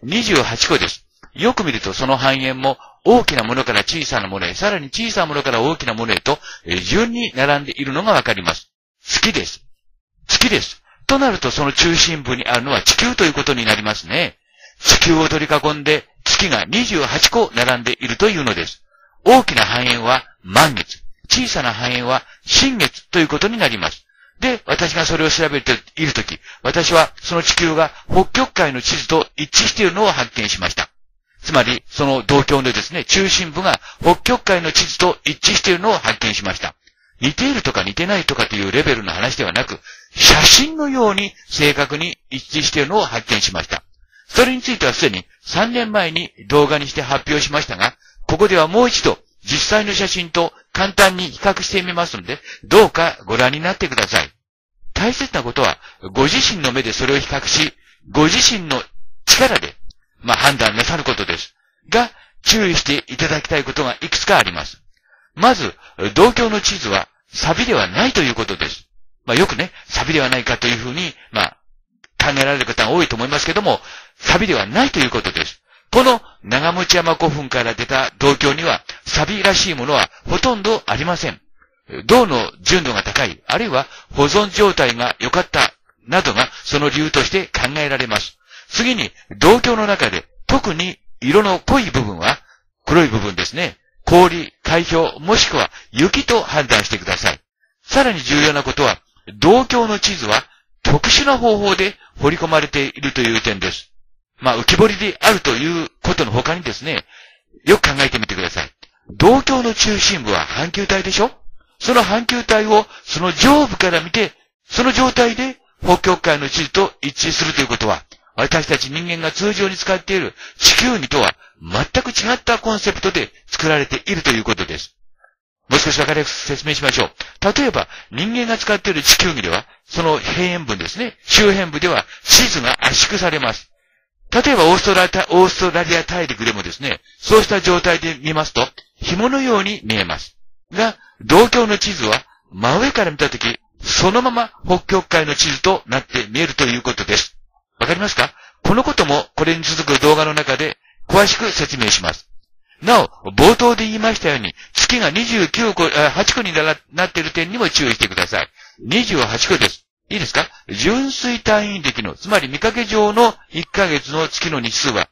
。28個です。よく見るとその半円も大きなものから小さなものへ、さらに小さなものから大きなものへと順に並んでいるのがわかります。月です。月です。となるとその中心部にあるのは地球ということになりますね。地球を取り囲んで月が28個並んでいるというのです。大きな半円は満月、小さな半円は新月ということになります。で、私がそれを調べているとき、私はその地球が北極海の地図と一致しているのを発見しました。つまり、その銅鏡のですね、中心部が北極海の地図と一致しているのを発見しました。似ているとか似てないとかというレベルの話ではなく、写真のように正確に一致しているのを発見しました。それについてはすでに3年前に動画にして発表しましたが、ここではもう一度実際の写真と簡単に比較してみますので、どうかご覧になってください。大切なことは、ご自身の目でそれを比較し、ご自身の力で、判断なさることです。が、注意していただきたいことがいくつかあります。まず、銅鏡の地図は、サビではないということです。よくね、サビではないかというふうに、考えられる方が多いと思いますけども、サビではないということです。この長持山古墳から出た銅鏡には、サビらしいものはほとんどありません。銅の純度が高い、あるいは保存状態が良かったなどがその理由として考えられます。次に、銅鏡の中で特に色の濃い部分は、黒い部分ですね。氷、海氷、もしくは雪と判断してください。さらに重要なことは、銅鏡の地図は特殊な方法で彫り込まれているという点です。浮き彫りであるということの他にですね、よく考えてみてください。銅鏡の中心部は半球体でしょ？その半球体をその上部から見て、その状態で北極海の地図と一致するということは、私たち人間が通常に使っている地球儀とは全く違ったコンセプトで作られているということです。もう少しわかりやすく説明しましょう。例えば、人間が使っている地球儀では、その辺縁部ですね、周辺部では地図が圧縮されます。例えばオーストラリア大陸でもですね、そうした状態で見ますと、紐のように見えます。が、銅鏡の地図は真上から見たとき、そのまま北極海の地図となって見えるということです。わかりますか？このこともこれに続く動画の中で詳しく説明します。なお、冒頭で言いましたように、月が8個になっている点にも注意してください。28個です。いいですか？純粋単位暦の、つまり見かけ上の1ヶ月の月の日数は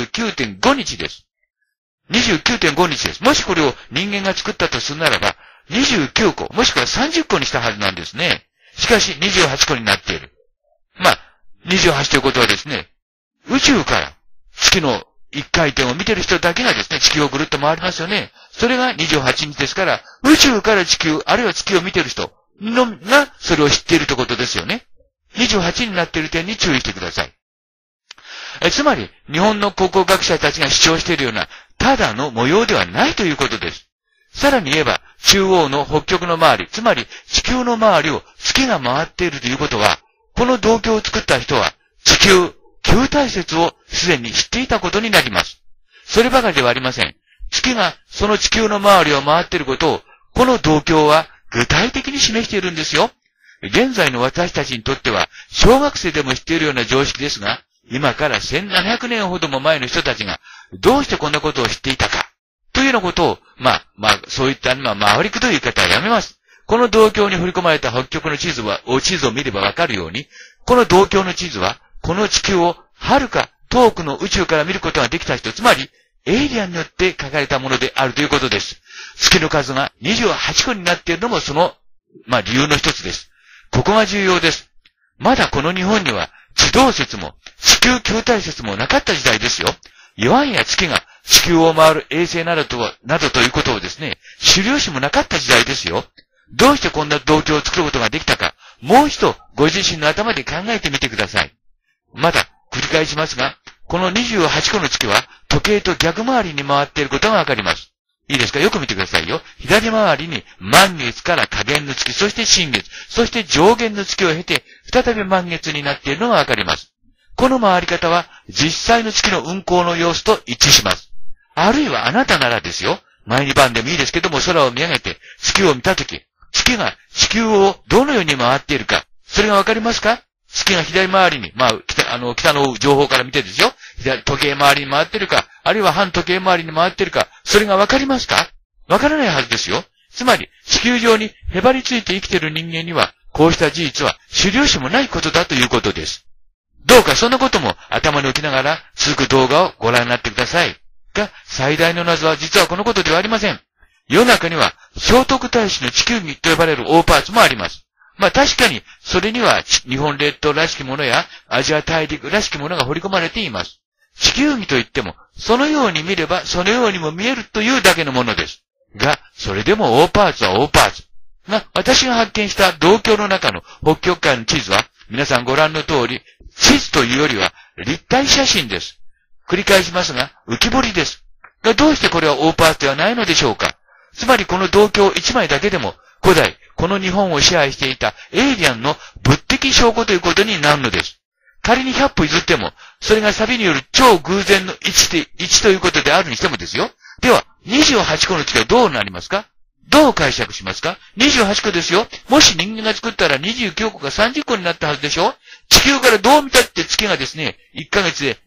29.5 日です。29.5 日です。もしこれを人間が作ったとするならば、29個、もしくは30個にしたはずなんですね。しかし28個になっている。28ということはですね、宇宙から月の一回転を見てる人だけがですね、地球をぐるっと回りますよね。それが28日ですから、宇宙から地球、あるいは地球を見てる人が、それを知っているということですよね。28になっている点に注意してください。つまり、日本の考古学者たちが主張しているような、ただの模様ではないということです。さらに言えば、中央の北極の周り、つまり地球の周りを月が回っているということは、この動況を作った人は、地球、球体説をすでに知っていたことになります。そればかりではありません。月がその地球の周りを回っていることを、この動況は具体的に示しているんですよ。現在の私たちにとっては、小学生でも知っているような常識ですが、今から1700年ほども前の人たちが、どうしてこんなことを知っていたか、というようなことを、そういった、回りくどい言い方はやめます。この動況に振り込まれた北極の地図を見ればわかるように、この動況の地図は、この地球を遥か遠くの宇宙から見ることができた人、つまり、エイリアンによって書かれたものであるということです。月の数が28個になっているのもその、理由の一つです。ここが重要です。まだこの日本には、地動説も、地球球体説もなかった時代ですよ。いわんや月が地球を回る衛星などということをですね、知る由もなかった時代ですよ。どうしてこんな動況を作ることができたか、もう一度ご自身の頭で考えてみてください。まだ繰り返しますが、この28個の月は時計と逆回りに回っていることがわかります。いいですか？よく見てくださいよ。左回りに満月から下弦の月、そして新月、そして上弦の月を経て、再び満月になっているのがわかります。この回り方は実際の月の運行の様子と一致します。あるいはあなたならですよ。前2番でもいいですけども、空を見上げて月を見たとき、月が地球をどのように回っているか、それがわかりますか？月が左回りに、北の情報から見てですよ。時計回りに回っているか、あるいは反時計回りに回っているか、それがわかりますか？わからないはずですよ。つまり、地球上にへばりついて生きている人間には、こうした事実は知る由もないことだということです。どうかそんなことも頭に置きながら続く動画をご覧になってください。が、最大の謎は実はこのことではありません。世の中には、聖徳太子の地球儀と呼ばれる大パーツもあります。確かに、それには日本列島らしきものやアジア大陸らしきものが彫り込まれています。地球儀といっても、そのように見ればそのようにも見えるというだけのものです。が、それでも大パーツは大パーツ。私が発見した動況の中の北極海の地図は、皆さんご覧の通り、地図というよりは立体写真です。繰り返しますが、浮き彫りです。どうしてこれは大パーツではないのでしょうか？つまりこの動況1枚だけでも、古代、この日本を支配していたエイリアンの物的証拠ということになるのです。仮に100歩譲っても、それがサビによる超偶然の1ということであるにしてもですよ。では、28個の月はどうなりますか？どう解釈しますか？ 28 個ですよ。もし人間が作ったら29個か30個になったはずでしょ？地球からどう見たって月がですね、1ヶ月で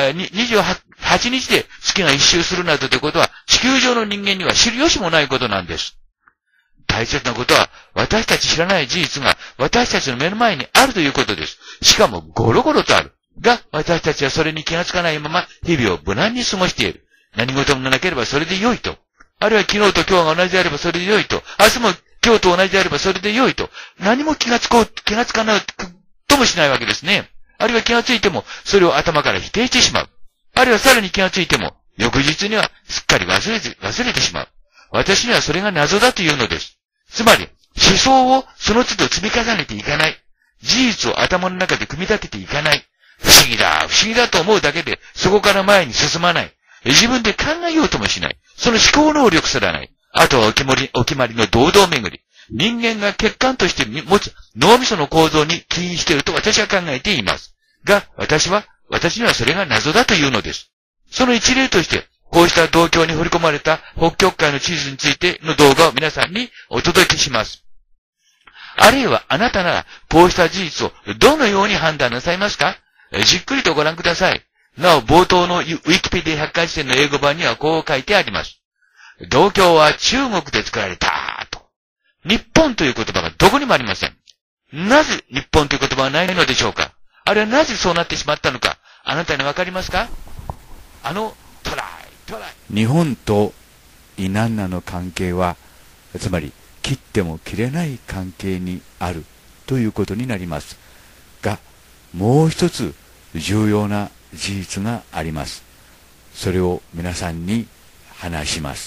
28日で月が一周するなどということは、地球上の人間には知る由もないことなんです。大切なことは、私たち知らない事実が私たちの目の前にあるということです。しかもゴロゴロとある。が、私たちはそれに気がつかないまま、日々を無難に過ごしている。何事もなければそれで良いと。あるいは昨日と今日が同じであればそれで良いと。明日も今日と同じであればそれで良いと。何も気がつかないともしないわけですね。あるいは気がついても、それを頭から否定してしまう。あるいはさらに気がついても、翌日にはすっかり忘れてしまう。私にはそれが謎だというのです。つまり、思想をその都度積み重ねていかない。事実を頭の中で組み立てていかない。不思議だと思うだけで、そこから前に進まない。自分で考えようともしない。その思考能力すらない。あとはお決まりの堂々巡り。人間が血管として持つ脳みその構造に起因していると私は考えています。が、私にはそれが謎だというのです。その一例として、こうした動況に振り込まれた北極海の地図についての動画を皆さんにお届けします。あるいはあなたならこうした事実をどのように判断なさいますか？じっくりとご覧ください。なお、冒頭のウィキペディ百科事典の英語版にはこう書いてあります。動況は中国で作られたと。日本という言葉がどこにもありません。なぜ日本という言葉はないのでしょうか？あるいはなぜそうなってしまったのか、あなたにわかりますか？トライ。日本とイナンナの関係は、つまり切っても切れない関係にあるということになりますが、もう一つ重要な事実があります。 それを皆さんに話します。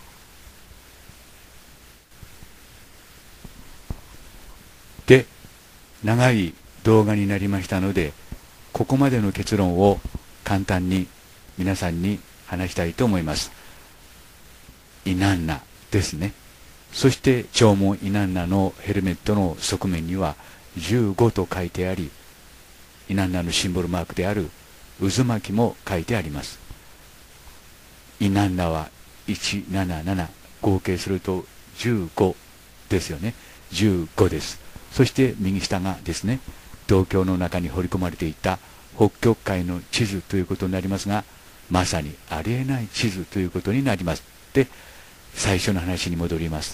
で、長い動画になりましたので、ここまでの結論を簡単に皆さんに話したいと思います。イナンナですね。そして弔問イナンナのヘルメットの側面には15と書いてあり、イナンナのシンボルマークである渦巻きも書いてあります。イナンナは177、合計すると15ですよね。15です。そして右下がですね、道教の中に彫り込まれていた北極海の地図ということになりますが、まさにありえない地図ということになります。で、最初の話に戻ります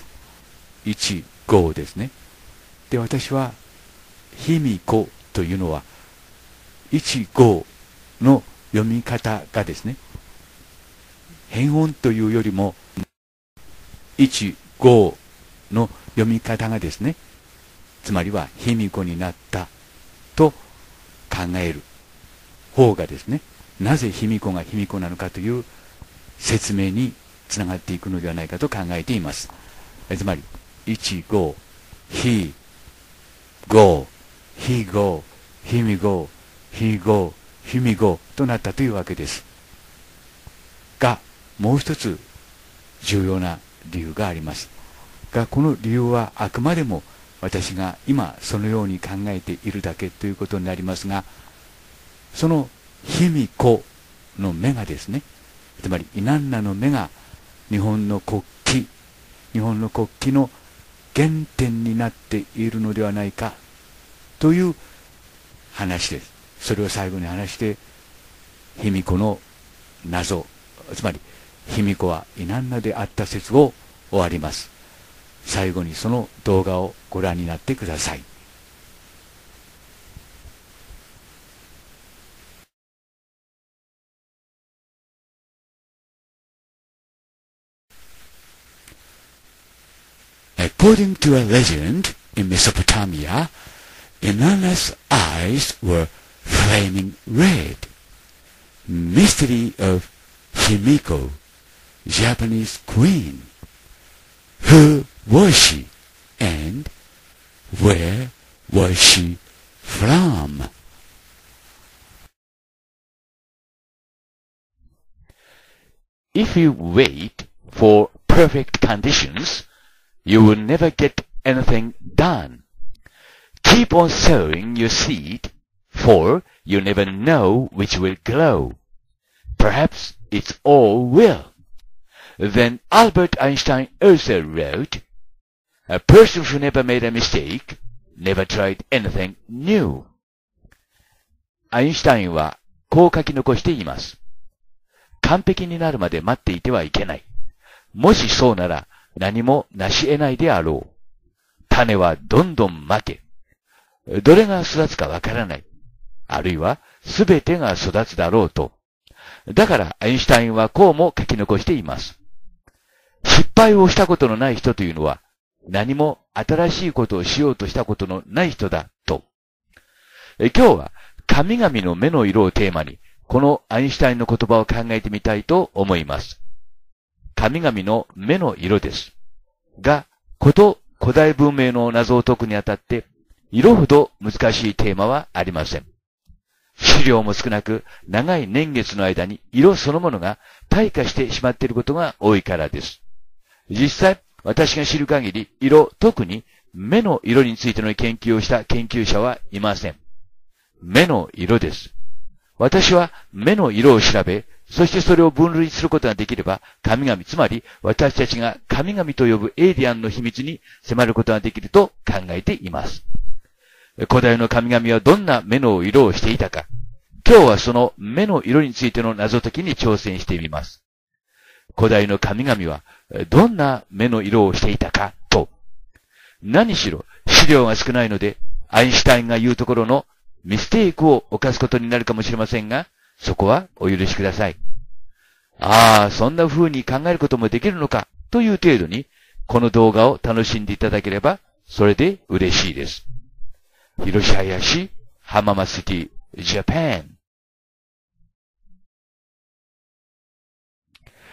。1、5ですね。で、私は、卑弥呼というのは、1、5の読み方がですね、変音というよりも、1、5の読み方がですね、つまりは卑弥呼になったと考える方がですね、なぜ卑弥呼が卑弥呼なのかという説明につながっていくのではないかと考えています。つまり、1、5、ひ、ご、ひご、ひみご、ひご、ひみごとなったというわけです。が、もう一つ重要な理由があります。が、この理由はあくまでも私が今そのように考えているだけということになりますが、その卑弥呼の目がですね、つまりイナンナの目が日本の国旗の原点になっているのではないかという話です。それを最後に話して、卑弥呼の謎、つまり卑弥呼はイナンナであった説を終わります。最後にその動画をご覧になってください。According to a legend in Mesopotamia, Inanna's eyes were flaming red. Mystery of Himiko, Japanese queen. Who was she, and where was she from? If you wait for perfect conditions, you will never get anything done. Keep on sowing your seed, for you never know which will grow. Perhaps it's all will. Then Albert Einstein also wrote, A person who never made a mistake never tried anything new. アインシュタインはこう書き残しています。完璧になるまで待っていてはいけない。もしそうなら何も成し得ないであろう。種はどんどんまけ。どれが育つかわからない。あるいはすべてが育つだろうと。だからアインシュタインはこうも書き残しています。失敗をしたことのない人というのは何も新しいことをしようとしたことのない人だと。今日は神々の目の色をテーマにこのアインシュタインの言葉を考えてみたいと思います。神々の目の色です。が、古代文明の謎を解くにあたって、色ほど難しいテーマはありません。資料も少なく、長い年月の間に色そのものが退化してしまっていることが多いからです。実際、私が知る限り、特に目の色についての研究をした研究者はいません。目の色です。私は目の色を調べ、そしてそれを分類することができれば、神々、つまり私たちが神々と呼ぶエイリアンの秘密に迫ることができると考えています。古代の神々はどんな目の色をしていたか。今日はその目の色についての謎解きに挑戦してみます。古代の神々はどんな目の色をしていたかと。何しろ資料が少ないので、アインシュタインが言うところのミステイクを犯すことになるかもしれませんが、そこはお許しください。ああ、そんな風に考えることもできるのかという程度に、この動画を楽しんでいただければ、それで嬉しいです。広島市浜松市、ジャパン。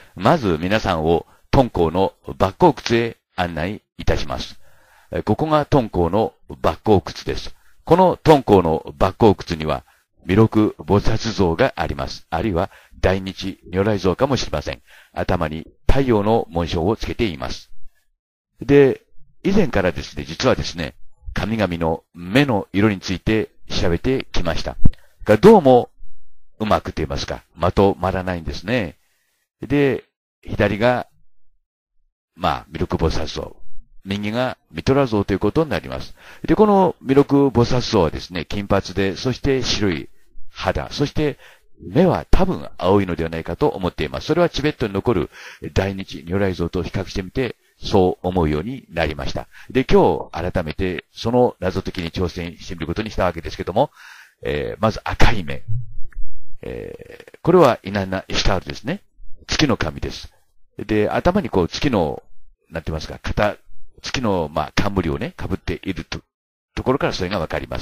まず皆さんを敦煌の莫高窟へ案内いたします。ここが敦煌の莫高窟です。この敦煌の莫高窟には、弥勒菩薩像があります。あるいは大日如来像かもしれません。頭に太陽の紋章をつけています。で、以前からですね、実はですね、神々の目の色について調べてきました。がどうもうまくと言いますか、まとまらないんですね。で、左が、弥勒菩薩像。右が弥陀羅像ということになります。で、この弥勒菩薩像はですね、金髪で、そして白い肌、そして目は多分青いのではないかと思っています。それはチベットに残る大日如来像と比較してみて、そう思うようになりました。で、今日改めてその謎解きに挑戦してみることにしたわけですけども、まず赤い目。これはイナンナ・イシュタールですね。月の神です。で、頭にこう月の、なんて言いますか、月の、冠をね、被っているところからそれがわかります。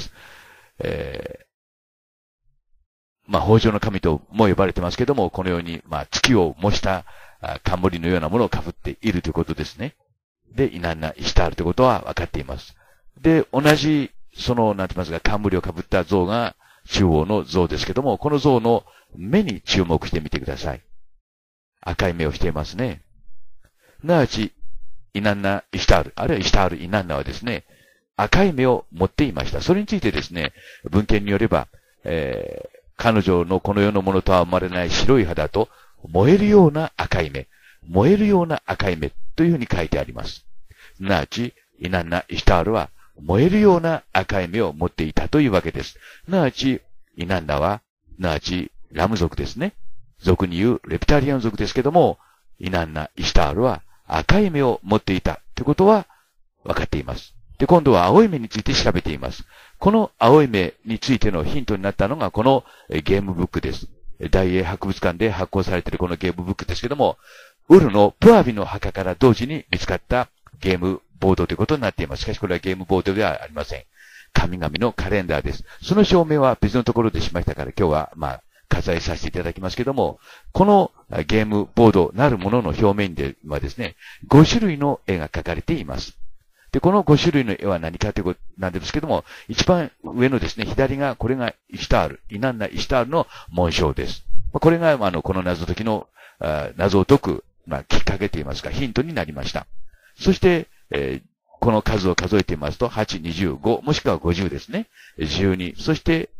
豊穣の神とも呼ばれてますけども、このように、月を模した冠のようなものを被っているということですね。で、イナンナ・イシュタールということは分かっています。で、同じ、なんて言いますか、冠を被った像が中央の像ですけども、この像の目に注目してみてください。赤い目をしていますね。すなわち、イナンナ・イシュタール、あるいはイシュタール・イナンナはですね、赤い目を持っていました。それについてですね、文献によれば、彼女のこの世のものとは生まれない白い肌と燃えるような赤い目、燃えるような赤い目というふうに書いてあります。すなわち、イナンナ・イシュタールは燃えるような赤い目を持っていたというわけです。すなわち、イナンナは、すなわち、ラム族ですね。族に言うレプタリアン族ですけども、イナンナ・イシュタールは赤い目を持っていたということは分かっています。で、今度は青い目について調べています。この青い目についてのヒントになったのがこのゲームブックです。大英博物館で発行されているこのゲームブックですけども、ウルのプアビの墓から同時に見つかったゲームボードということになっています。しかしこれはゲームボードではありません。神々のカレンダーです。その証明は別のところでしましたから今日は割愛させていただきますけども、このゲームボードなるものの表面ではですね、5種類の絵が描かれています。で、この5種類の絵は何かということなんですけども、一番上のですね、左が、これがイシュタール、イナンナ・イシュタールの紋章です。これが、この謎解きの、謎を解く、きっかけといいますか、ヒントになりました。そして、この数を数えてみますと、8、25、もしくは50ですね。12、そして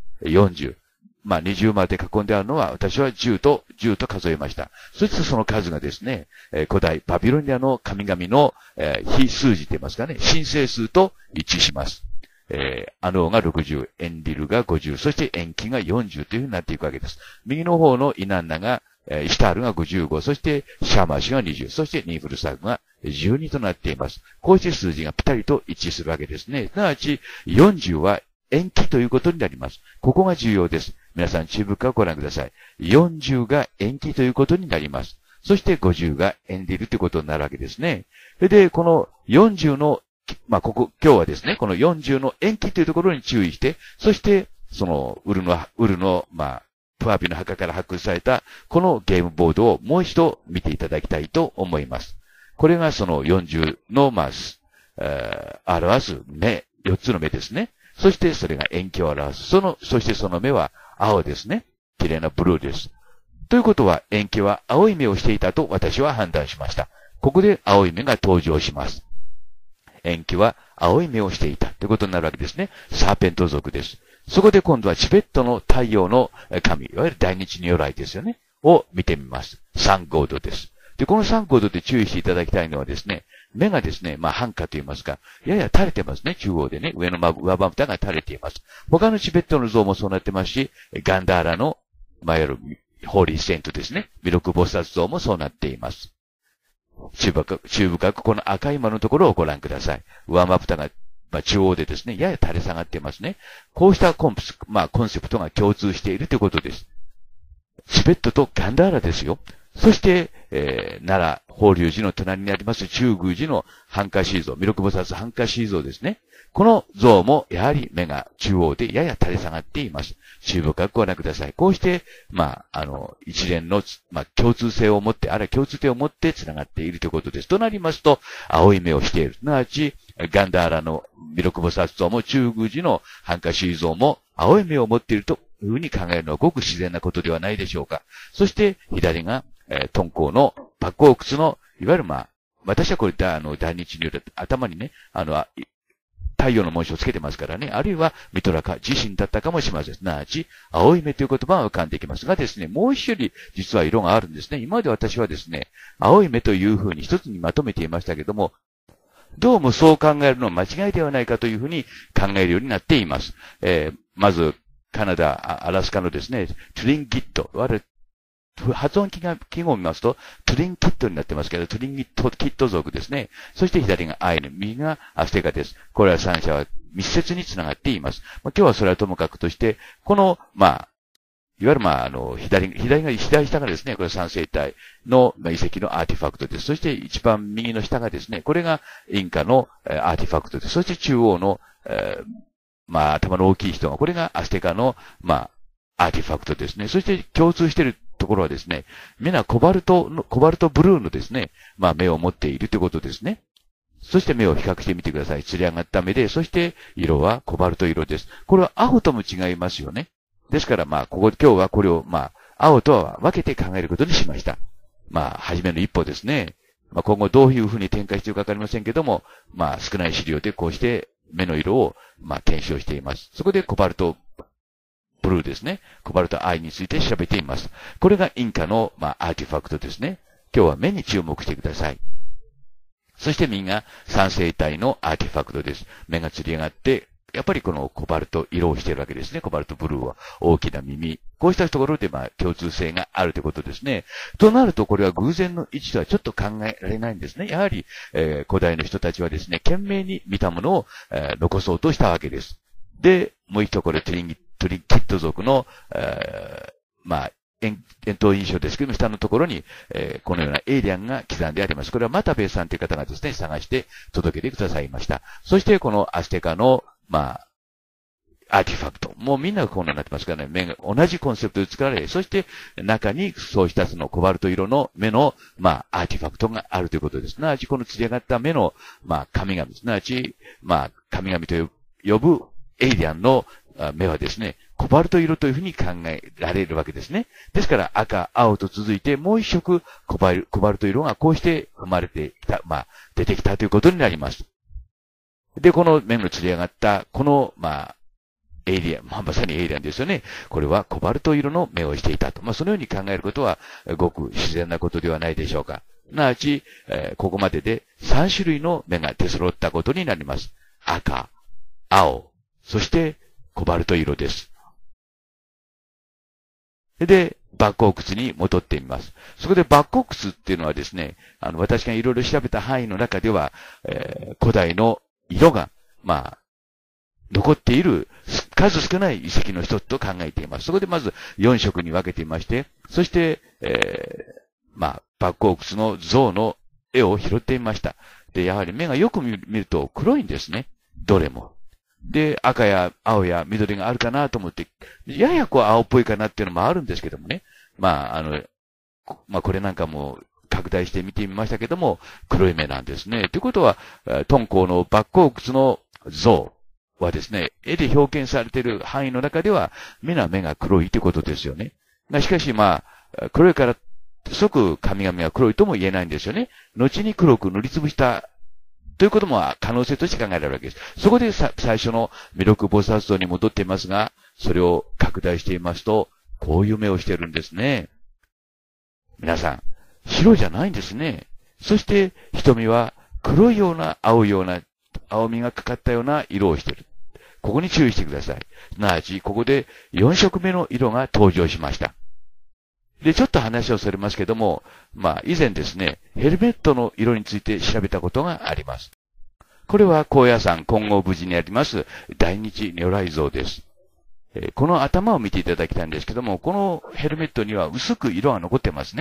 40。20まで囲んであるのは、私は10と数えました。そしてその数がですね、古代バビロニアの神々の、非数字と言いますかね、神聖数と一致します。アノーが60、エンディルが50、そしてエンキが40というふうになっていくわけです。右の方のイナンナが、イシュタールが55、そしてシャーマーシが20、そしてニーフルサグが12となっています。こうして数字がぴたりと一致するわけですね。すなわち40は延期ということになります。ここが重要です。皆さん注目をご覧ください。40が延期ということになります。そして50がエンディルということになるわけですね。で、この40の、今日はですね、この40の延期というところに注意して、そして、ウルの、プアビの墓から発掘された、このゲームボードをもう一度見ていただきたいと思います。これがその40の、表す目、4つの目ですね。そしてそれが延期を表す。そしてその目は青ですね。綺麗なブルーです。ということは、延期は青い目をしていたと私は判断しました。ここで青い目が登場します。延期は青い目をしていたということになるわけですね。サーペント族です。そこで今度はチベットの太陽の神、いわゆる大日如来ですよね。を見てみます。サンゴードです。で、このサンゴードで注意していただきたいのはですね、目がですね、半下と言いますか、やや垂れてますね、中央でね、上まぶたが垂れています。他のチベットの像もそうなってますし、ガンダーラの、いわゆるホーリーセントですね、弥勒菩薩像もそうなっています。注深くこの赤い間のところをご覧ください。上まぶたが、中央でですね、やや垂れ下がっていますね。こうしたコンセプトが共通しているということです。チベットとガンダーラですよ。 そして、奈良、法隆寺の隣にあります中宮寺の半跏思像、弥勒菩薩半跏思像ですね。この像もやはり目が中央でやや垂れ下がっています。注意深くご覧ください。こうして、一連の、共通性を持って、あるいは共通点を持って繋がっているということです。となりますと、青い目をしている。すなわち、ガンダーラの弥勒菩薩像も中宮寺の半跏思像も青い目を持っているというふうに考えるのはごく自然なことではないでしょうか。そして、左が、敦煌の莫高窟の、いわゆる私はこれ大日による頭にね、太陽の紋章をつけてますからね、あるいはミトラカ自身だったかもしれません。すなわち、青い目という言葉が浮かんできますがですね、もう一種類実は色があるんですね。今まで私はですね、青い目というふうに一つにまとめていましたけども、どうもそう考えるのは間違いではないかというふうに考えるようになっています。まず、カナダ、アラスカのですね、トゥリンギット、発音記号を見ますと、トゥリンキットになってますけど、トゥリンキット族ですね。そして左がアイヌ、右がアステカです。これは三者は密接につながっています。今日はそれはともかくとして、この、いわゆる左下がですね、これ三星体の遺跡のアーティファクトです。そして一番右の下がですね、これがインカのアーティファクトです。そして中央の、頭の大きい人が、これがアステカの、アーティファクトですね。そして共通しているところはですね、目がコバルトブルーのですね、目を持っているということですね。そして目を比較してみてください。釣り上がった目で、そして色はコバルト色です。これは青とも違いますよね。ですから今日はこれを青とは分けて考えることにしました。初めの一歩ですね。今後どういうふうに展開していくかわかりませんけども、少ない資料でこうして目の色を検証しています。そこでコバルトブルーですね。コバルトアイについて調べています。これがインカの、アーティファクトですね。今日は目に注目してください。そして右が三星体のアーティファクトです。目がつり上がって、やっぱりこのコバルト色をしているわけですね。コバルトブルーは大きな耳。こうしたところで共通性があるということですね。となるとこれは偶然の位置とはちょっと考えられないんですね。やはり、古代の人たちはですね、懸命に見たものを、残そうとしたわけです。で、もう一度これトゥリンキット族の、円筒印象ですけども、下のところに、このようなエイリアンが刻んであります。これはマタベイさんという方がですね、探して届けてくださいました。そしてこのアステカの、アーティファクト。もうみんながこんなになってますからね、目が同じコンセプトで作られ、そして中にそうしたそのコバルト色の目の、アーティファクトがあるということです。すなわちこの釣り上がった目の、神々、すなわち、神々と呼ぶエイリアンの目はですね、コバルト色というふうに考えられるわけですね。ですから赤、青と続いてもう一色コバルト色がこうして生まれてきた、出てきたということになります。で、この目の釣り上がった、この、エイリアン、まさにエイリアンですよね。これはコバルト色の目をしていたと。そのように考えることは、ごく自然なことではないでしょうか。すなわち、ここまでで3種類の目が出揃ったことになります。赤、青、そしてコバルト色です。で、莫高窟に戻ってみます。そこで莫高窟っていうのはですね、私がいろいろ調べた範囲の中では、古代の色が、残っている数少ない遺跡の一つと考えています。そこでまず4色に分けていまして、そして、莫高窟の像の絵を拾ってみました。で、やはり目がよく見ると黒いんですね。どれも。で、赤や青や緑があるかなと思って、やや青っぽいかなっていうのもあるんですけどもね。これなんかも拡大して見てみましたけども、黒い目なんですね。ということは、敦煌の莫高窟の像はですね、絵で表現されている範囲の中では、目が黒いということですよね。しかし黒いから即神々は黒いとも言えないんですよね。後に黒く塗りつぶしたということも可能性として考えられるわけです。そこで最初の弥勒菩薩像に戻っていますが、それを拡大していますと、こういう目をしているんですね。皆さん、白じゃないんですね。そして瞳は黒いような青いような青みがかかったような色をしている。ここに注意してください。すなわち、ここで4色目の色が登場しました。で、ちょっと話をそれますけども、以前ですね、ヘルメットの色について調べたことがあります。これは高野山金剛無寺にあります大日如来像です。この頭を見ていただきたいんですけども、このヘルメットには薄く色が残ってますね。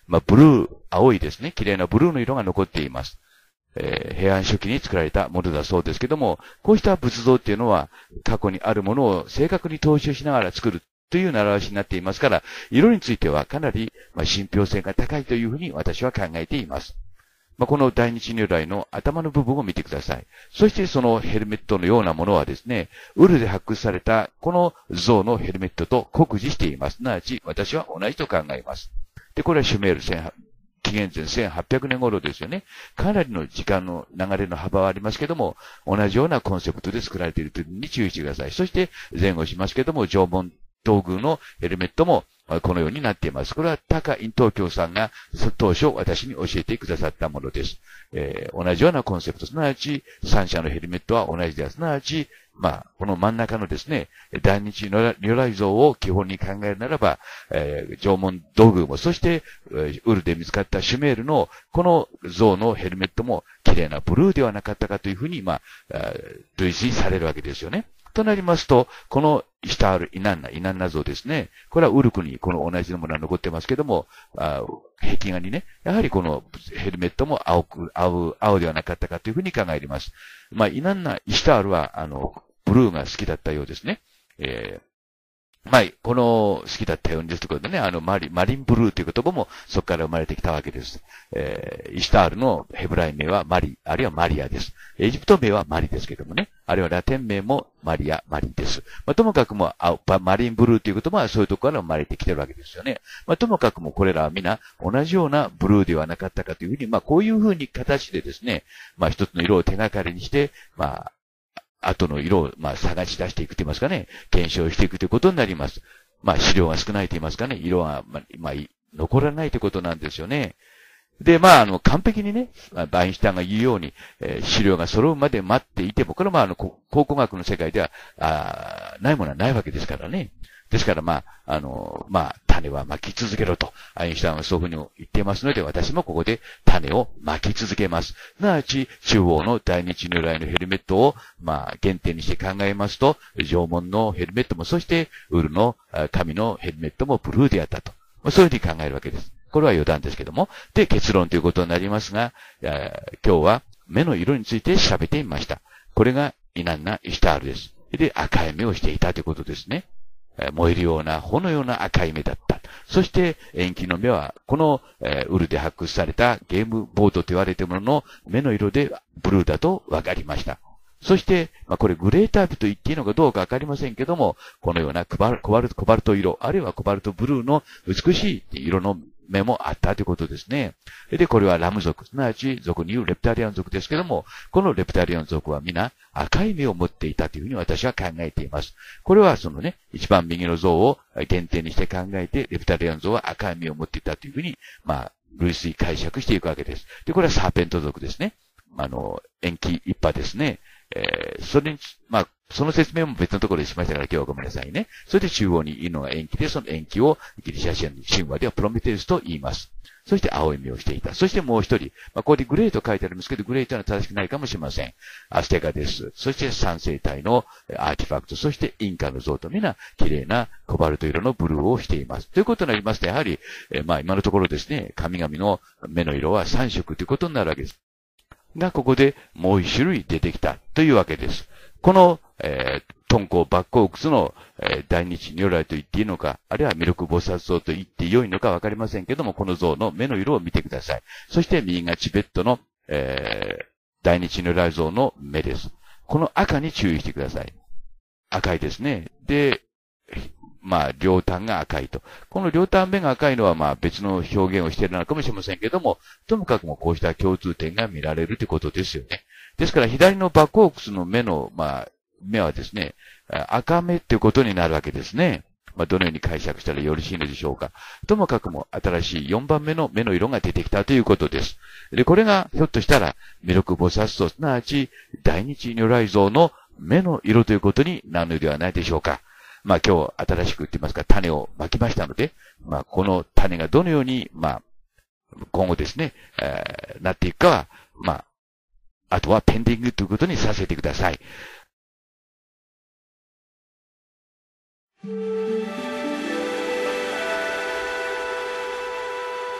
ブルー、青いですね、綺麗なブルーの色が残っています。平安初期に作られたものだそうですけども、こうした仏像っていうのは、過去にあるものを正確に踏襲しながら作るという習わしになっていますから、色についてはかなり、信憑性が高いというふうに私は考えています。この大日如来の頭の部分を見てください。そしてそのヘルメットのようなものはですね、ウルで発掘されたこの像のヘルメットと酷似しています。すなわち、私は同じと考えます。で、これはシュメール紀元前1800年頃ですよね。かなりの時間の流れの幅はありますけども、同じようなコンセプトで作られているというのに注意してください。そして前後しますけども、縄文東宮のヘルメットもこのようになっています。これは高隠東京さんが当初私に教えてくださったものです。同じようなコンセプト、すなわち三者のヘルメットは同じです。すなわち、この真ん中のですね、大日如来像を基本に考えるならば、縄文土偶も、そして、ウルで見つかったシュメールのこの像のヘルメットも綺麗なブルーではなかったかというふうに、類推されるわけですよね。となりますと、このイシュタール、イナンナ像ですね。これはウルクにこの同じのものが残ってますけども、壁画にね、やはりこのヘルメットも青ではなかったかというふうに考えます。イシュタールは、ブルーが好きだったようですね。この好きだったようにですということでね、マリンブルーという言葉もそこから生まれてきたわけです。イシュタールのヘブライ名はマリ、あるいはマリアです。エジプト名はマリですけどもね、あるいはラテン名もマリです。ともかくもマリンブルーという言葉はそういうところから生まれてきてるわけですよね。ともかくもこれらは皆同じようなブルーではなかったかというふうに、こういうふうに形でですね、一つの色を手がかりにして、後の色を、探し出していくと言いますかね、検証していくということになります。資料が少ないと言いますかね、色が、残らないということなんですよね。で、完璧にね、アインシュタインが言うように、資料が揃うまで待っていても、これは考古学の世界では、ないものはないわけですからね。ですから、種はまき続けろと、アインシュタインはそういうふうに言っていますので、私もここで種をまき続けます。すなわち、中央の大日如来のヘルメットを、原点にして考えますと、縄文のヘルメットも、そして、ウルの神のヘルメットもブルーであったと。そういうふうに考えるわけです。これは余談ですけども。で、結論ということになりますが、今日は目の色について調べてみました。これがイナンナ・イシュタールです。で、赤い目をしていたということですね。燃えるような、炎のような赤い目だった。そして、塩基の目は、この、ウルで発掘されたゲームボードと言われているものの目の色でブルーだと分かりました。そして、これグレータイプと言っていいのかどうか分かりませんけども、このようなコバルト色、あるいはコバルトブルーの美しい色の目もあったということですね。で、これはラム族、すなわち俗に言うレプタリアン族ですけども、このレプタリアン族は皆赤い目を持っていたというふうに私は考えています。これはそのね、一番右の像を限定にして考えて、レプタリアン像は赤い目を持っていたというふうに、類推解釈していくわけです。で、これはサーペント族ですね。塩基一派ですね。その説明も別のところでしましたから今日はごめんなさいね。それで中央にいるのが塩基で、その塩基をギリシャ神話ではプロメテウスと言います。そして青い目をしていた。そしてもう一人、ここでグレーと書いてありますけど、グレーというのは正しくないかもしれません。アステカです。そして三星体のアーティファクト、そしてインカの像と皆綺麗なコバルト色のブルーをしています。ということになりますと、やはり、今のところですね、神々の目の色は3色ということになるわけです。が、ここでもう一種類出てきたというわけです。この、敦煌バッコークスの、大日如来と言っていいのか、あるいは弥勒菩薩像と言って良いのかわかりませんけども、この像の目の色を見てください。そして右がチベットの、大日如来像の目です。この赤に注意してください。赤いですね。で、両端が赤いと。この両端目が赤いのは別の表現をしているのかもしれませんけども、ともかくもこうした共通点が見られるということですよね。ですから左のバコークスの目の、目はですね、赤目っていうことになるわけですね。どのように解釈したらよろしいのでしょうか。ともかくも新しい4番目の目の色が出てきたということです。で、これがひょっとしたら弥勒菩薩像、すなわち大日如来像の目の色ということになるのではないでしょうか。今日新しく言ってますか、種をまきましたので、この種がどのように、今後ですね、なっていくかは、あとはペンディングということにさせてください。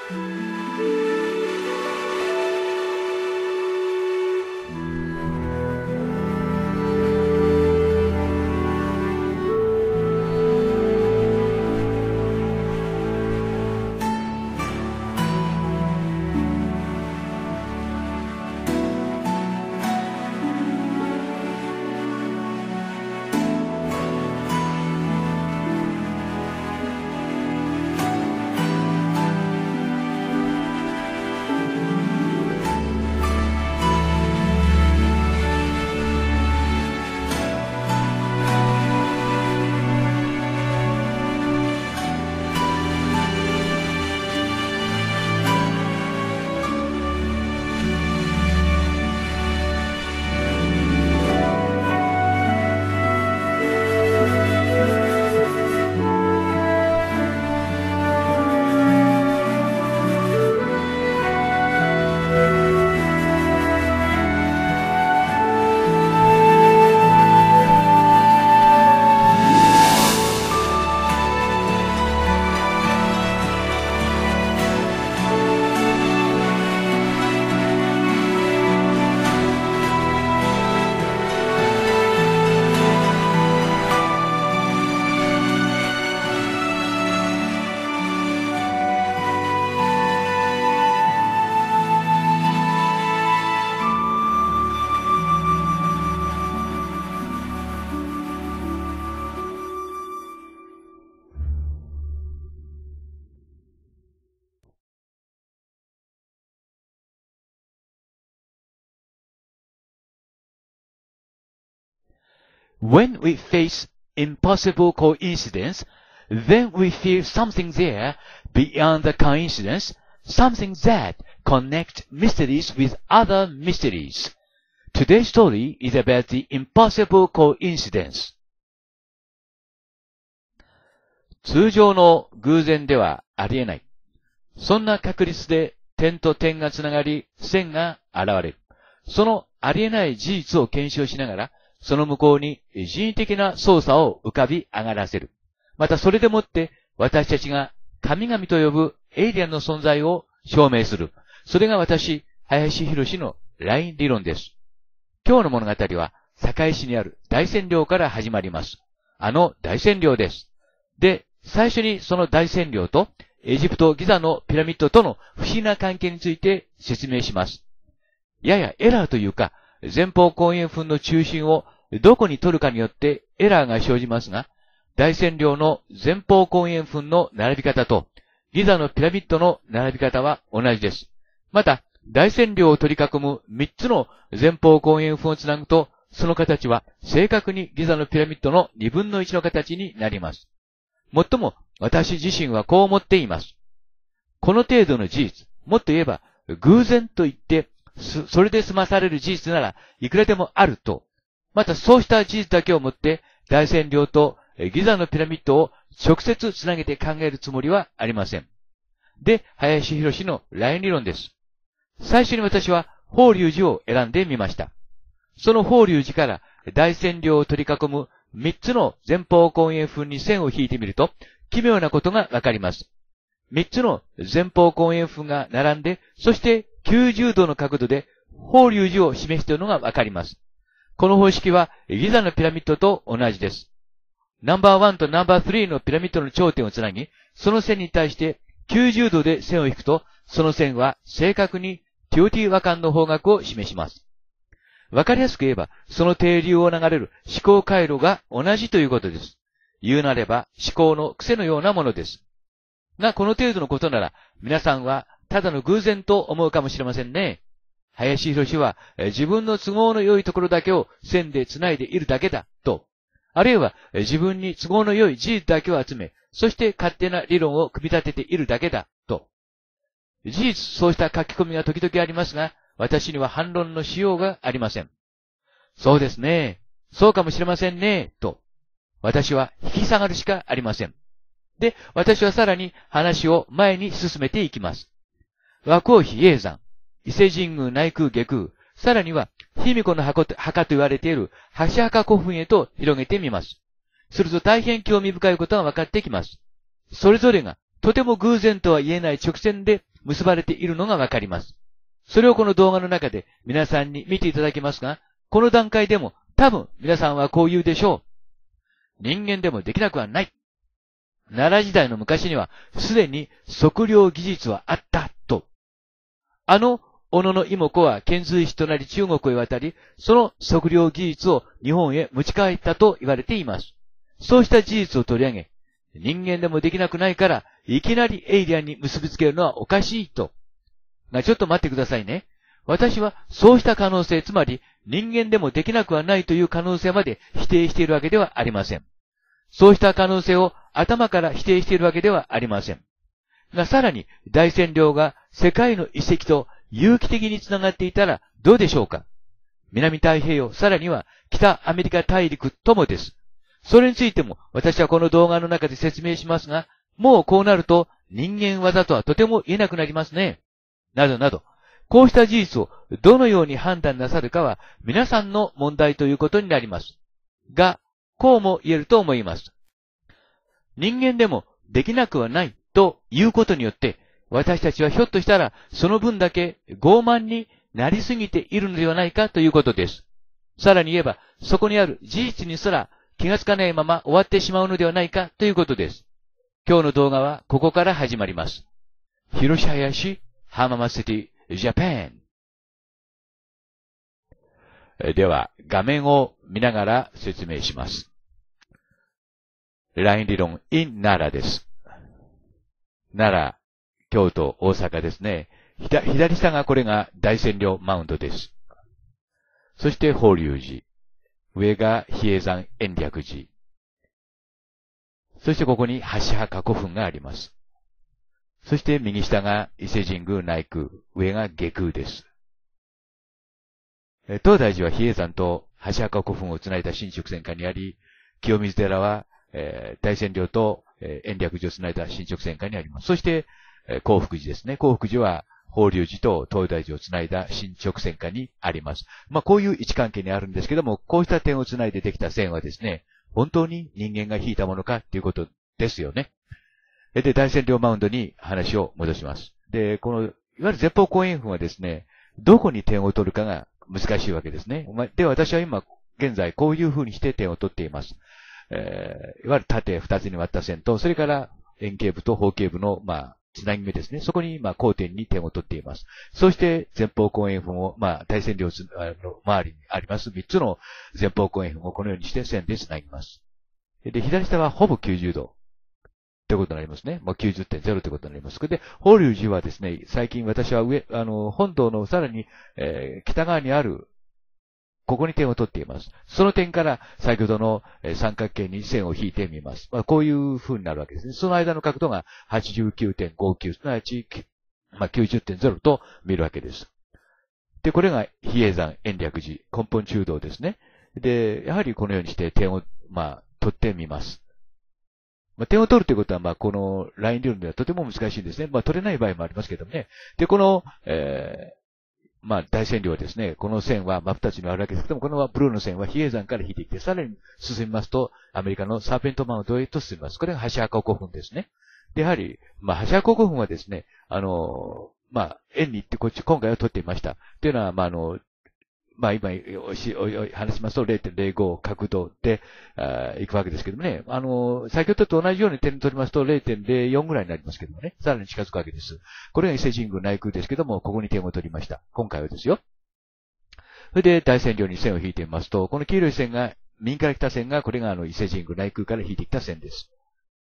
When we face impossible coincidence, then we feel something there beyond the coincidence, something that connects mysteries with other mysteries. Today's story is about the impossible coincidence. 通常の偶然ではありえない。そんな確率で点と点がつながり、線が現れる。そのありえない事実を検証しながら、その向こうに人為的な操作を浮かび上がらせる。またそれでもって私たちが神々と呼ぶエイリアンの存在を証明する。それが私、林博のライン理論です。今日の物語は堺市にある大仙寮から始まります。あの大仙寮です。で、最初にその大仙寮とエジプトギザのピラミッドとの不思議な関係について説明します。ややエラーというか、前方後円墳の中心をどこに取るかによってエラーが生じますが、大仙寮の前方後円墳の並び方とギザのピラミッドの並び方は同じです。また、大仙寮を取り囲む3つの前方後円墳をつなぐと、その形は正確にギザのピラミッドの2分の1の形になります。もっとも、私自身はこう思っています。この程度の事実、もっと言えば偶然と言って、それで済まされる事実ならいくらでもあると。またそうした事実だけをもって大仙寮とギザのピラミッドを直接つなげて考えるつもりはありません。で、林博のライン理論です。最初に私は法隆寺を選んでみました。その法隆寺から大仙寮を取り囲む3つの前方後円墳に線を引いてみると奇妙なことがわかります。3つの前方後円墳が並んで、そして90度の角度で法隆寺を示しているのがわかります。この方式はギザのピラミッドと同じです。ナンバー1とナンバー3のピラミッドの頂点をつなぎ、その線に対して90度で線を引くと、その線は正確にティオティワカンの方角を示します。わかりやすく言えば、その底流を流れる思考回路が同じということです。言うなれば思考の癖のようなものです。が、この程度のことなら、皆さんはただの偶然と思うかもしれませんね。林博は自分の都合の良いところだけを線で繋いでいるだけだと、あるいは自分に都合の良い事実だけを集め、そして勝手な理論を組み立てているだけだと。事実、そうした書き込みが時々ありますが、私には反論のしようがありません。そうですね。そうかもしれませんね。と。私は引き下がるしかありません。で、私はさらに話を前に進めていきます。和光比叡山、伊勢神宮内宮下宮、さらには卑弥呼の墓と言われている箸墓古墳へと広げてみます。すると大変興味深いことが分かってきます。それぞれがとても偶然とは言えない直線で結ばれているのがわかります。それをこの動画の中で皆さんに見ていただきますが、この段階でも多分皆さんはこう言うでしょう。人間でもできなくはない。奈良時代の昔にはすでに測量技術はあったと。小野の妹子は遣隋使となり中国へ渡り、その測量技術を日本へ持ち帰ったと言われています。そうした事実を取り上げ、人間でもできなくないから、いきなりエイリアンに結びつけるのはおかしいと。が、ちょっと待ってくださいね。私はそうした可能性、つまり人間でもできなくはないという可能性まで否定しているわけではありません。そうした可能性を頭から否定しているわけではありません。が、さらに大占領が世界の遺跡と有機的につながっていたらどうでしょうか。南太平洋、さらには北アメリカ大陸ともです。それについても私はこの動画の中で説明しますが、もうこうなると人間技とはとても言えなくなりますね。などなど、こうした事実をどのように判断なさるかは皆さんの問題ということになります。が、こうも言えると思います。人間でもできなくはないということによって、私たちはひょっとしたらその分だけ傲慢になりすぎているのではないかということです。さらに言えば、そこにある事実にすら気がつかないまま終わってしまうのではないかということです。今日の動画はここから始まります。広島市浜松シティ、ジャパン。では、画面を見ながら説明します。ライン理論 in 奈良です。奈良、京都、大阪ですね。左下がこれが大占領マウンドです。そして法隆寺。上が比叡山延暦寺。そしてここに箸墓古墳があります。そして右下が伊勢神宮内宮、上が下宮です。東大寺は比叡山と箸墓古墳をつないだ新直線下にあり、清水寺は、大占領と、延暦寺をつないだ新直線下にあります。そして、興福寺ですね。興福寺は法隆寺と東大寺をつないだ新直線下にあります。こういう位置関係にあるんですけども、こうした点をつないでできた線はですね、本当に人間が引いたものかっていうことですよね。で、大占領マウンドに話を戻します。で、この、いわゆる前方後円墳はですね、どこに点を取るかが難しいわけですね。で、私は今、現在こういう風にして点を取っています。いわゆる縦二つに割った線と、それから円形部と方形部の、つなぎ目ですね。そこに、交点に点を取っています。そして、前方後円墳を、大占領の周りにあります3つの前方後円墳をこのようにして線でつなぎます。で、左下はほぼ90度。ということになりますね。90.0 ということになります。で、法隆寺はですね、最近私は本堂のさらに、北側にある、ここに点を取っています。その点から先ほどの三角形に線を引いてみます。こういう風になるわけですね。その間の角度が 89.59、すなわち、90.0 と見るわけです。で、これが比叡山延暦寺、根本中道ですね。で、やはりこのようにして点を、取ってみます。点を取るということは、このライン理論ではとても難しいんですね。取れない場合もありますけどもね。で、この、大線量はですね、この線は真っ二つにあるわけですけども、このブルーの線は比叡山から引いてきて、さらに進みますと、アメリカのサーペントマウントへと進みます。これが箸墓古墳ですね。で、やはり、箸墓古墳はですね、円に行ってこっち、今回は取っていました。というのは、今、話しますと 0.05 角度で、行くわけですけどもね。先ほどと同じように点に取りますと 0.04 ぐらいになりますけどもね。さらに近づくわけです。これが伊勢神宮内宮ですけども、ここに点を取りました。今回はですよ。それで、大線量に線を引いてみますと、この黄色い線が、右から来た線が、これが伊勢神宮内宮から引いてきた線です。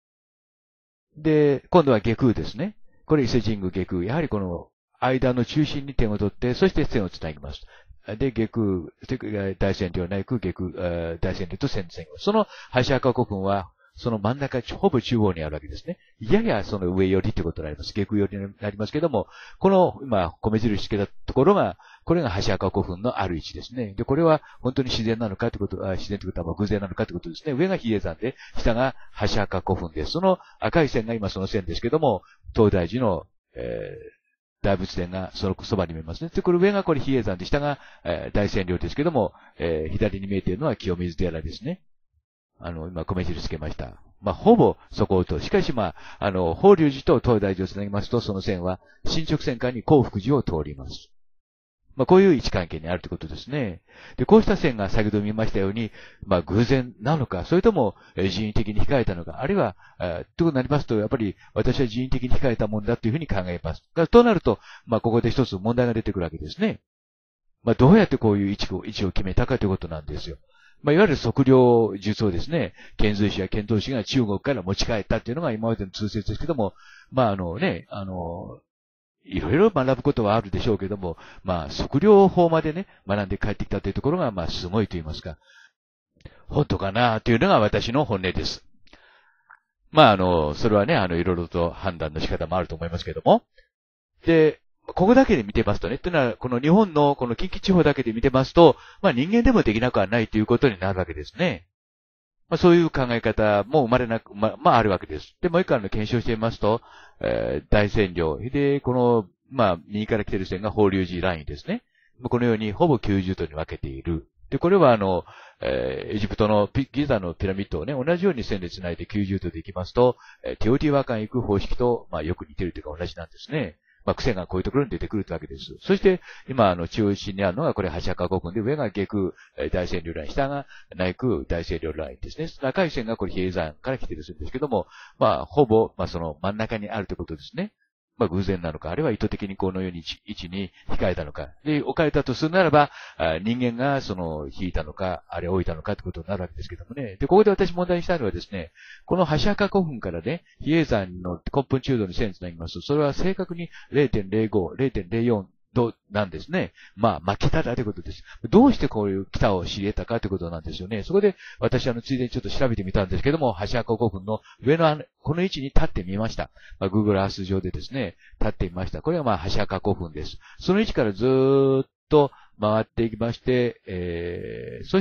で、今度は下宮ですね。これ伊勢神宮下宮。やはりこの間の中心に点を取って、そして線をつなぎます。で、下宮、大占領内宮、下宮、大占領と線。その箸墓古墳は、その真ん中、ほぼ中央にあるわけですね。ややその上寄りということになります。下宮寄りになりますけども、この、今、米印つけたところが、これが箸墓古墳のある位置ですね。で、これは本当に自然なのかということ、自然ということは偶然なのかということですね。上が比叡山で、下が箸墓古墳です。その赤い線が今その線ですけども、東大寺の、大仏殿がそのそばに見えますね。で、これ上がこれ比叡山で、下が、大占領ですけども、左に見えているのは清水寺ですね。今、米印つけました。 まあ、ほぼそこをと。しかし、まあ、法隆寺と東大寺をつなぎますと、その線は、新直線間に興福寺を通ります。まあ、こういう位置関係にあるということですね。で、こうした線が先ほど見ましたように、まあ、偶然なのか、それとも人為的に控えたのか、あるいは、ということになりますと、やっぱり私は人為的に控えたものだというふうに考えます。となると、まあ、ここで一つ問題が出てくるわけですね。まあ、どうやってこういう位置を決めたかということなんですよ。まあ、いわゆる測量術をですね、遣隋使や遣唐使が中国から持ち帰ったっていうのが今までの通説ですけども、まあ、いろいろ学ぶことはあるでしょうけども、まあ、測量法までね、学んで帰ってきたというところが、まあ、すごいと言いますか、本当かなというのが私の本音です。まあ、それはね、いろいろと判断の仕方もあると思いますけども。で、ここだけで見てますとね、というのは、この日本のこの近畿地方だけで見てますと、まあ人間でもできなくはないということになるわけですね。まあそういう考え方も生まれなく、まああるわけです。で、もう一回検証してみますと、大線量。で、この、まあ右から来ている線が法隆寺ラインですね。このようにほぼ90度に分けている。で、これはエジプトのギザのピラミッドをね、同じように線で繋いで90度で行きますと、テオティワカン行く方式と、まあよく似ているというか同じなんですね。まあ、癖がこういうところに出てくるわけです。そして、今、中央心にあるのが、これ、八赤古墳で、上が下空大線量ライン、下が内空大線量ラインですね。赤い線がこれ、比叡山から来てるんですけども、まあ、ほぼ、まあ、その真ん中にあるということですね。まあ、偶然なのか、あるいは意図的にこのように位置に控えたのか。で、置かれたとするならば、人間が引いたのか、あるいは置いたのかということになるわけですけどもね。で、ここで私問題にしたいのはですね、この橋赤古墳からね、比叡山の根本中度に線につなぎますと、それは正確に 0.05、0.04 度なんですね。まあ、巻き北だということです。どうしてこういう北を知り得たかということなんですよね。そこで私ついでにちょっと調べてみたんですけども、橋赤古墳の上のこの位置に立ってみました。まあ、Google Earth 上でですね、立ってみました。これがまあ、橋赤古墳です。その位置からずーっと回っていきまして、そして、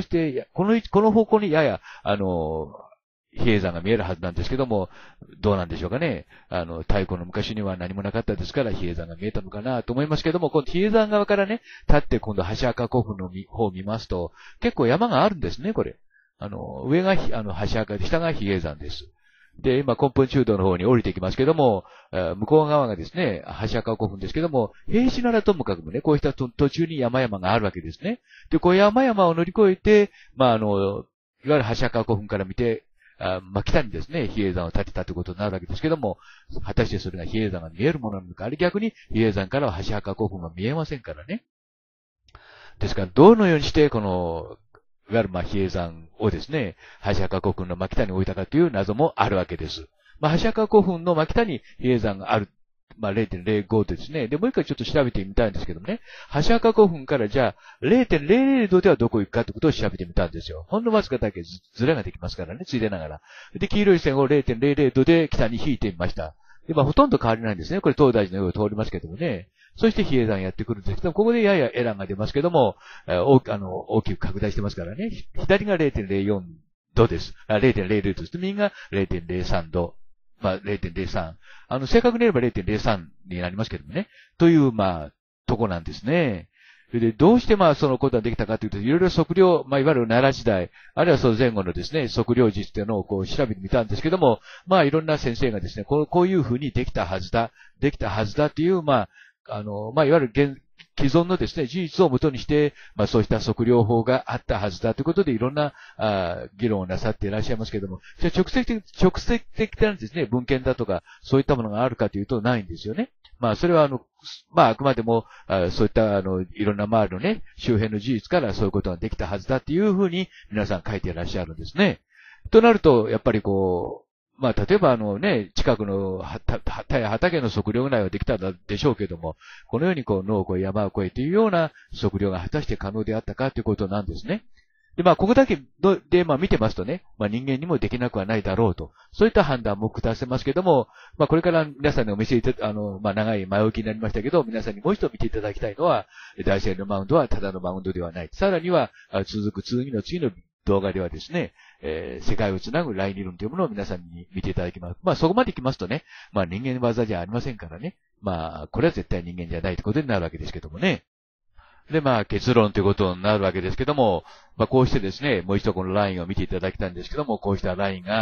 この方向にやや、比叡山が見えるはずなんですけども、どうなんでしょうかね。太古の昔には何もなかったですから、比叡山が見えたのかなと思いますけども、この比叡山側からね、立って今度橋赤古墳の方を見ますと、結構山があるんですね、これ。上が橋赤で、下が比叡山です。で、今、根本中道の方に降りてきますけども、向こう側がですね、橋赤古墳ですけども、平地ならともかくもね、こうした途中に山々があるわけですね。で、こう山々を乗り越えて、まあ、いわゆる橋赤古墳から見て、まあ、北にですね、比叡山を建てたということになるわけですけども、果たしてそれが比叡山が見えるものなのか、あるいは逆に比叡山からは橋赤古墳が見えませんからね。ですから、どのようにして、いわゆるまあ、比叡山をですね、橋赤古墳の真北に置いたかという謎もあるわけです。まあ、橋赤古墳の真北に比叡山がある。まあ、0.05 ですね。で、もう一回ちょっと調べてみたいんですけどもね。橋赤古墳からじゃあ、0.00 度ではどこ行くかってことを調べてみたんですよ。ほんのわずかだけずれができますからね、ついでながら。で、黄色い線を 0.00 度で北に引いてみました。で、まあ、ほとんど変わりないんですね。これ東大寺の上を通りますけどもね。そして比叡山やってくるんですけど、ここでややエラーが出ますけども、大きく拡大してますからね。左が 0.04 度です。0.00 度です。右が 0.03 度。まあ、0.03。正確に言えば 0.03 になりますけどもね。という、まあ、とこなんですね。で、どうしてまあ、そのことができたかというと、いろいろ測量、まあ、いわゆる奈良時代、あるいはその前後のですね、測量術というのをこう調べてみたんですけども、まあ、いろんな先生がですね、こういうふうにできたはずだっていう、まあ、まあ、いわゆる既存のですね、事実をもとにして、まあそうした測量法があったはずだということでいろんな議論をなさっていらっしゃいますけれども、じゃあ直接的なですね、文献だとか、そういったものがあるかというとないんですよね。まあそれはまああくまでも、そういったいろんな周りのね、周辺の事実からそういうことができたはずだっていうふうに皆さん書いていらっしゃるんですね。となると、やっぱりまあ、例えばね、近くの畑の測量ぐらいはできたでしょうけども、このように野を越え山を越えというような測量が果たして可能であったかということなんですね。で、まあ、ここだけで、まあ、見てますとね、まあ、人間にもできなくはないだろうと。そういった判断も下せますけども、まあ、これから皆さんにお見せいたまあ、長い前置きになりましたけど、皆さんにもう一度見ていただきたいのは、大聖のマウンドはただのマウンドではない。さらには、続く次の動画ではですね、世界をつなぐライン理論というものを皆さんに見ていただきます。まあそこまで来ますとね、まあ人間の技じゃありませんからね。まあこれは絶対人間じゃないということになるわけですけどもね。でまあ結論ということになるわけですけども、まあこうしてですね、もう一度このラインを見ていただきたいんですけども、こうしたラインが、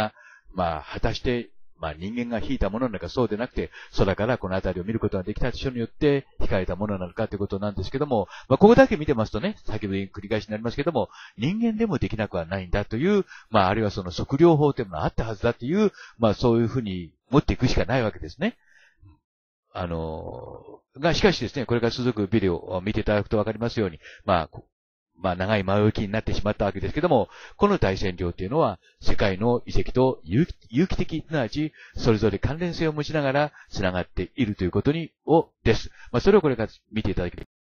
まあ、果たして、まあ人間が引いたものなのかそうでなくて、空からこの辺りを見ることができた人によって引かれたものなのかということなんですけども、まあここだけ見てますとね、先ほど繰り返しになりますけども、人間でもできなくはないんだという、まああるいはその測量法というものがあったはずだという、まあそういうふうに持っていくしかないわけですね。しかしですね、これから続くビデオを見ていただくとわかりますように、まあ長い前置きになってしまったわけですけども、この大線量っていうのは、世界の遺跡と有機的、すなわち、それぞれ関連性を持ちながら繋がっているということです。まあ、それをこれから見ていただければ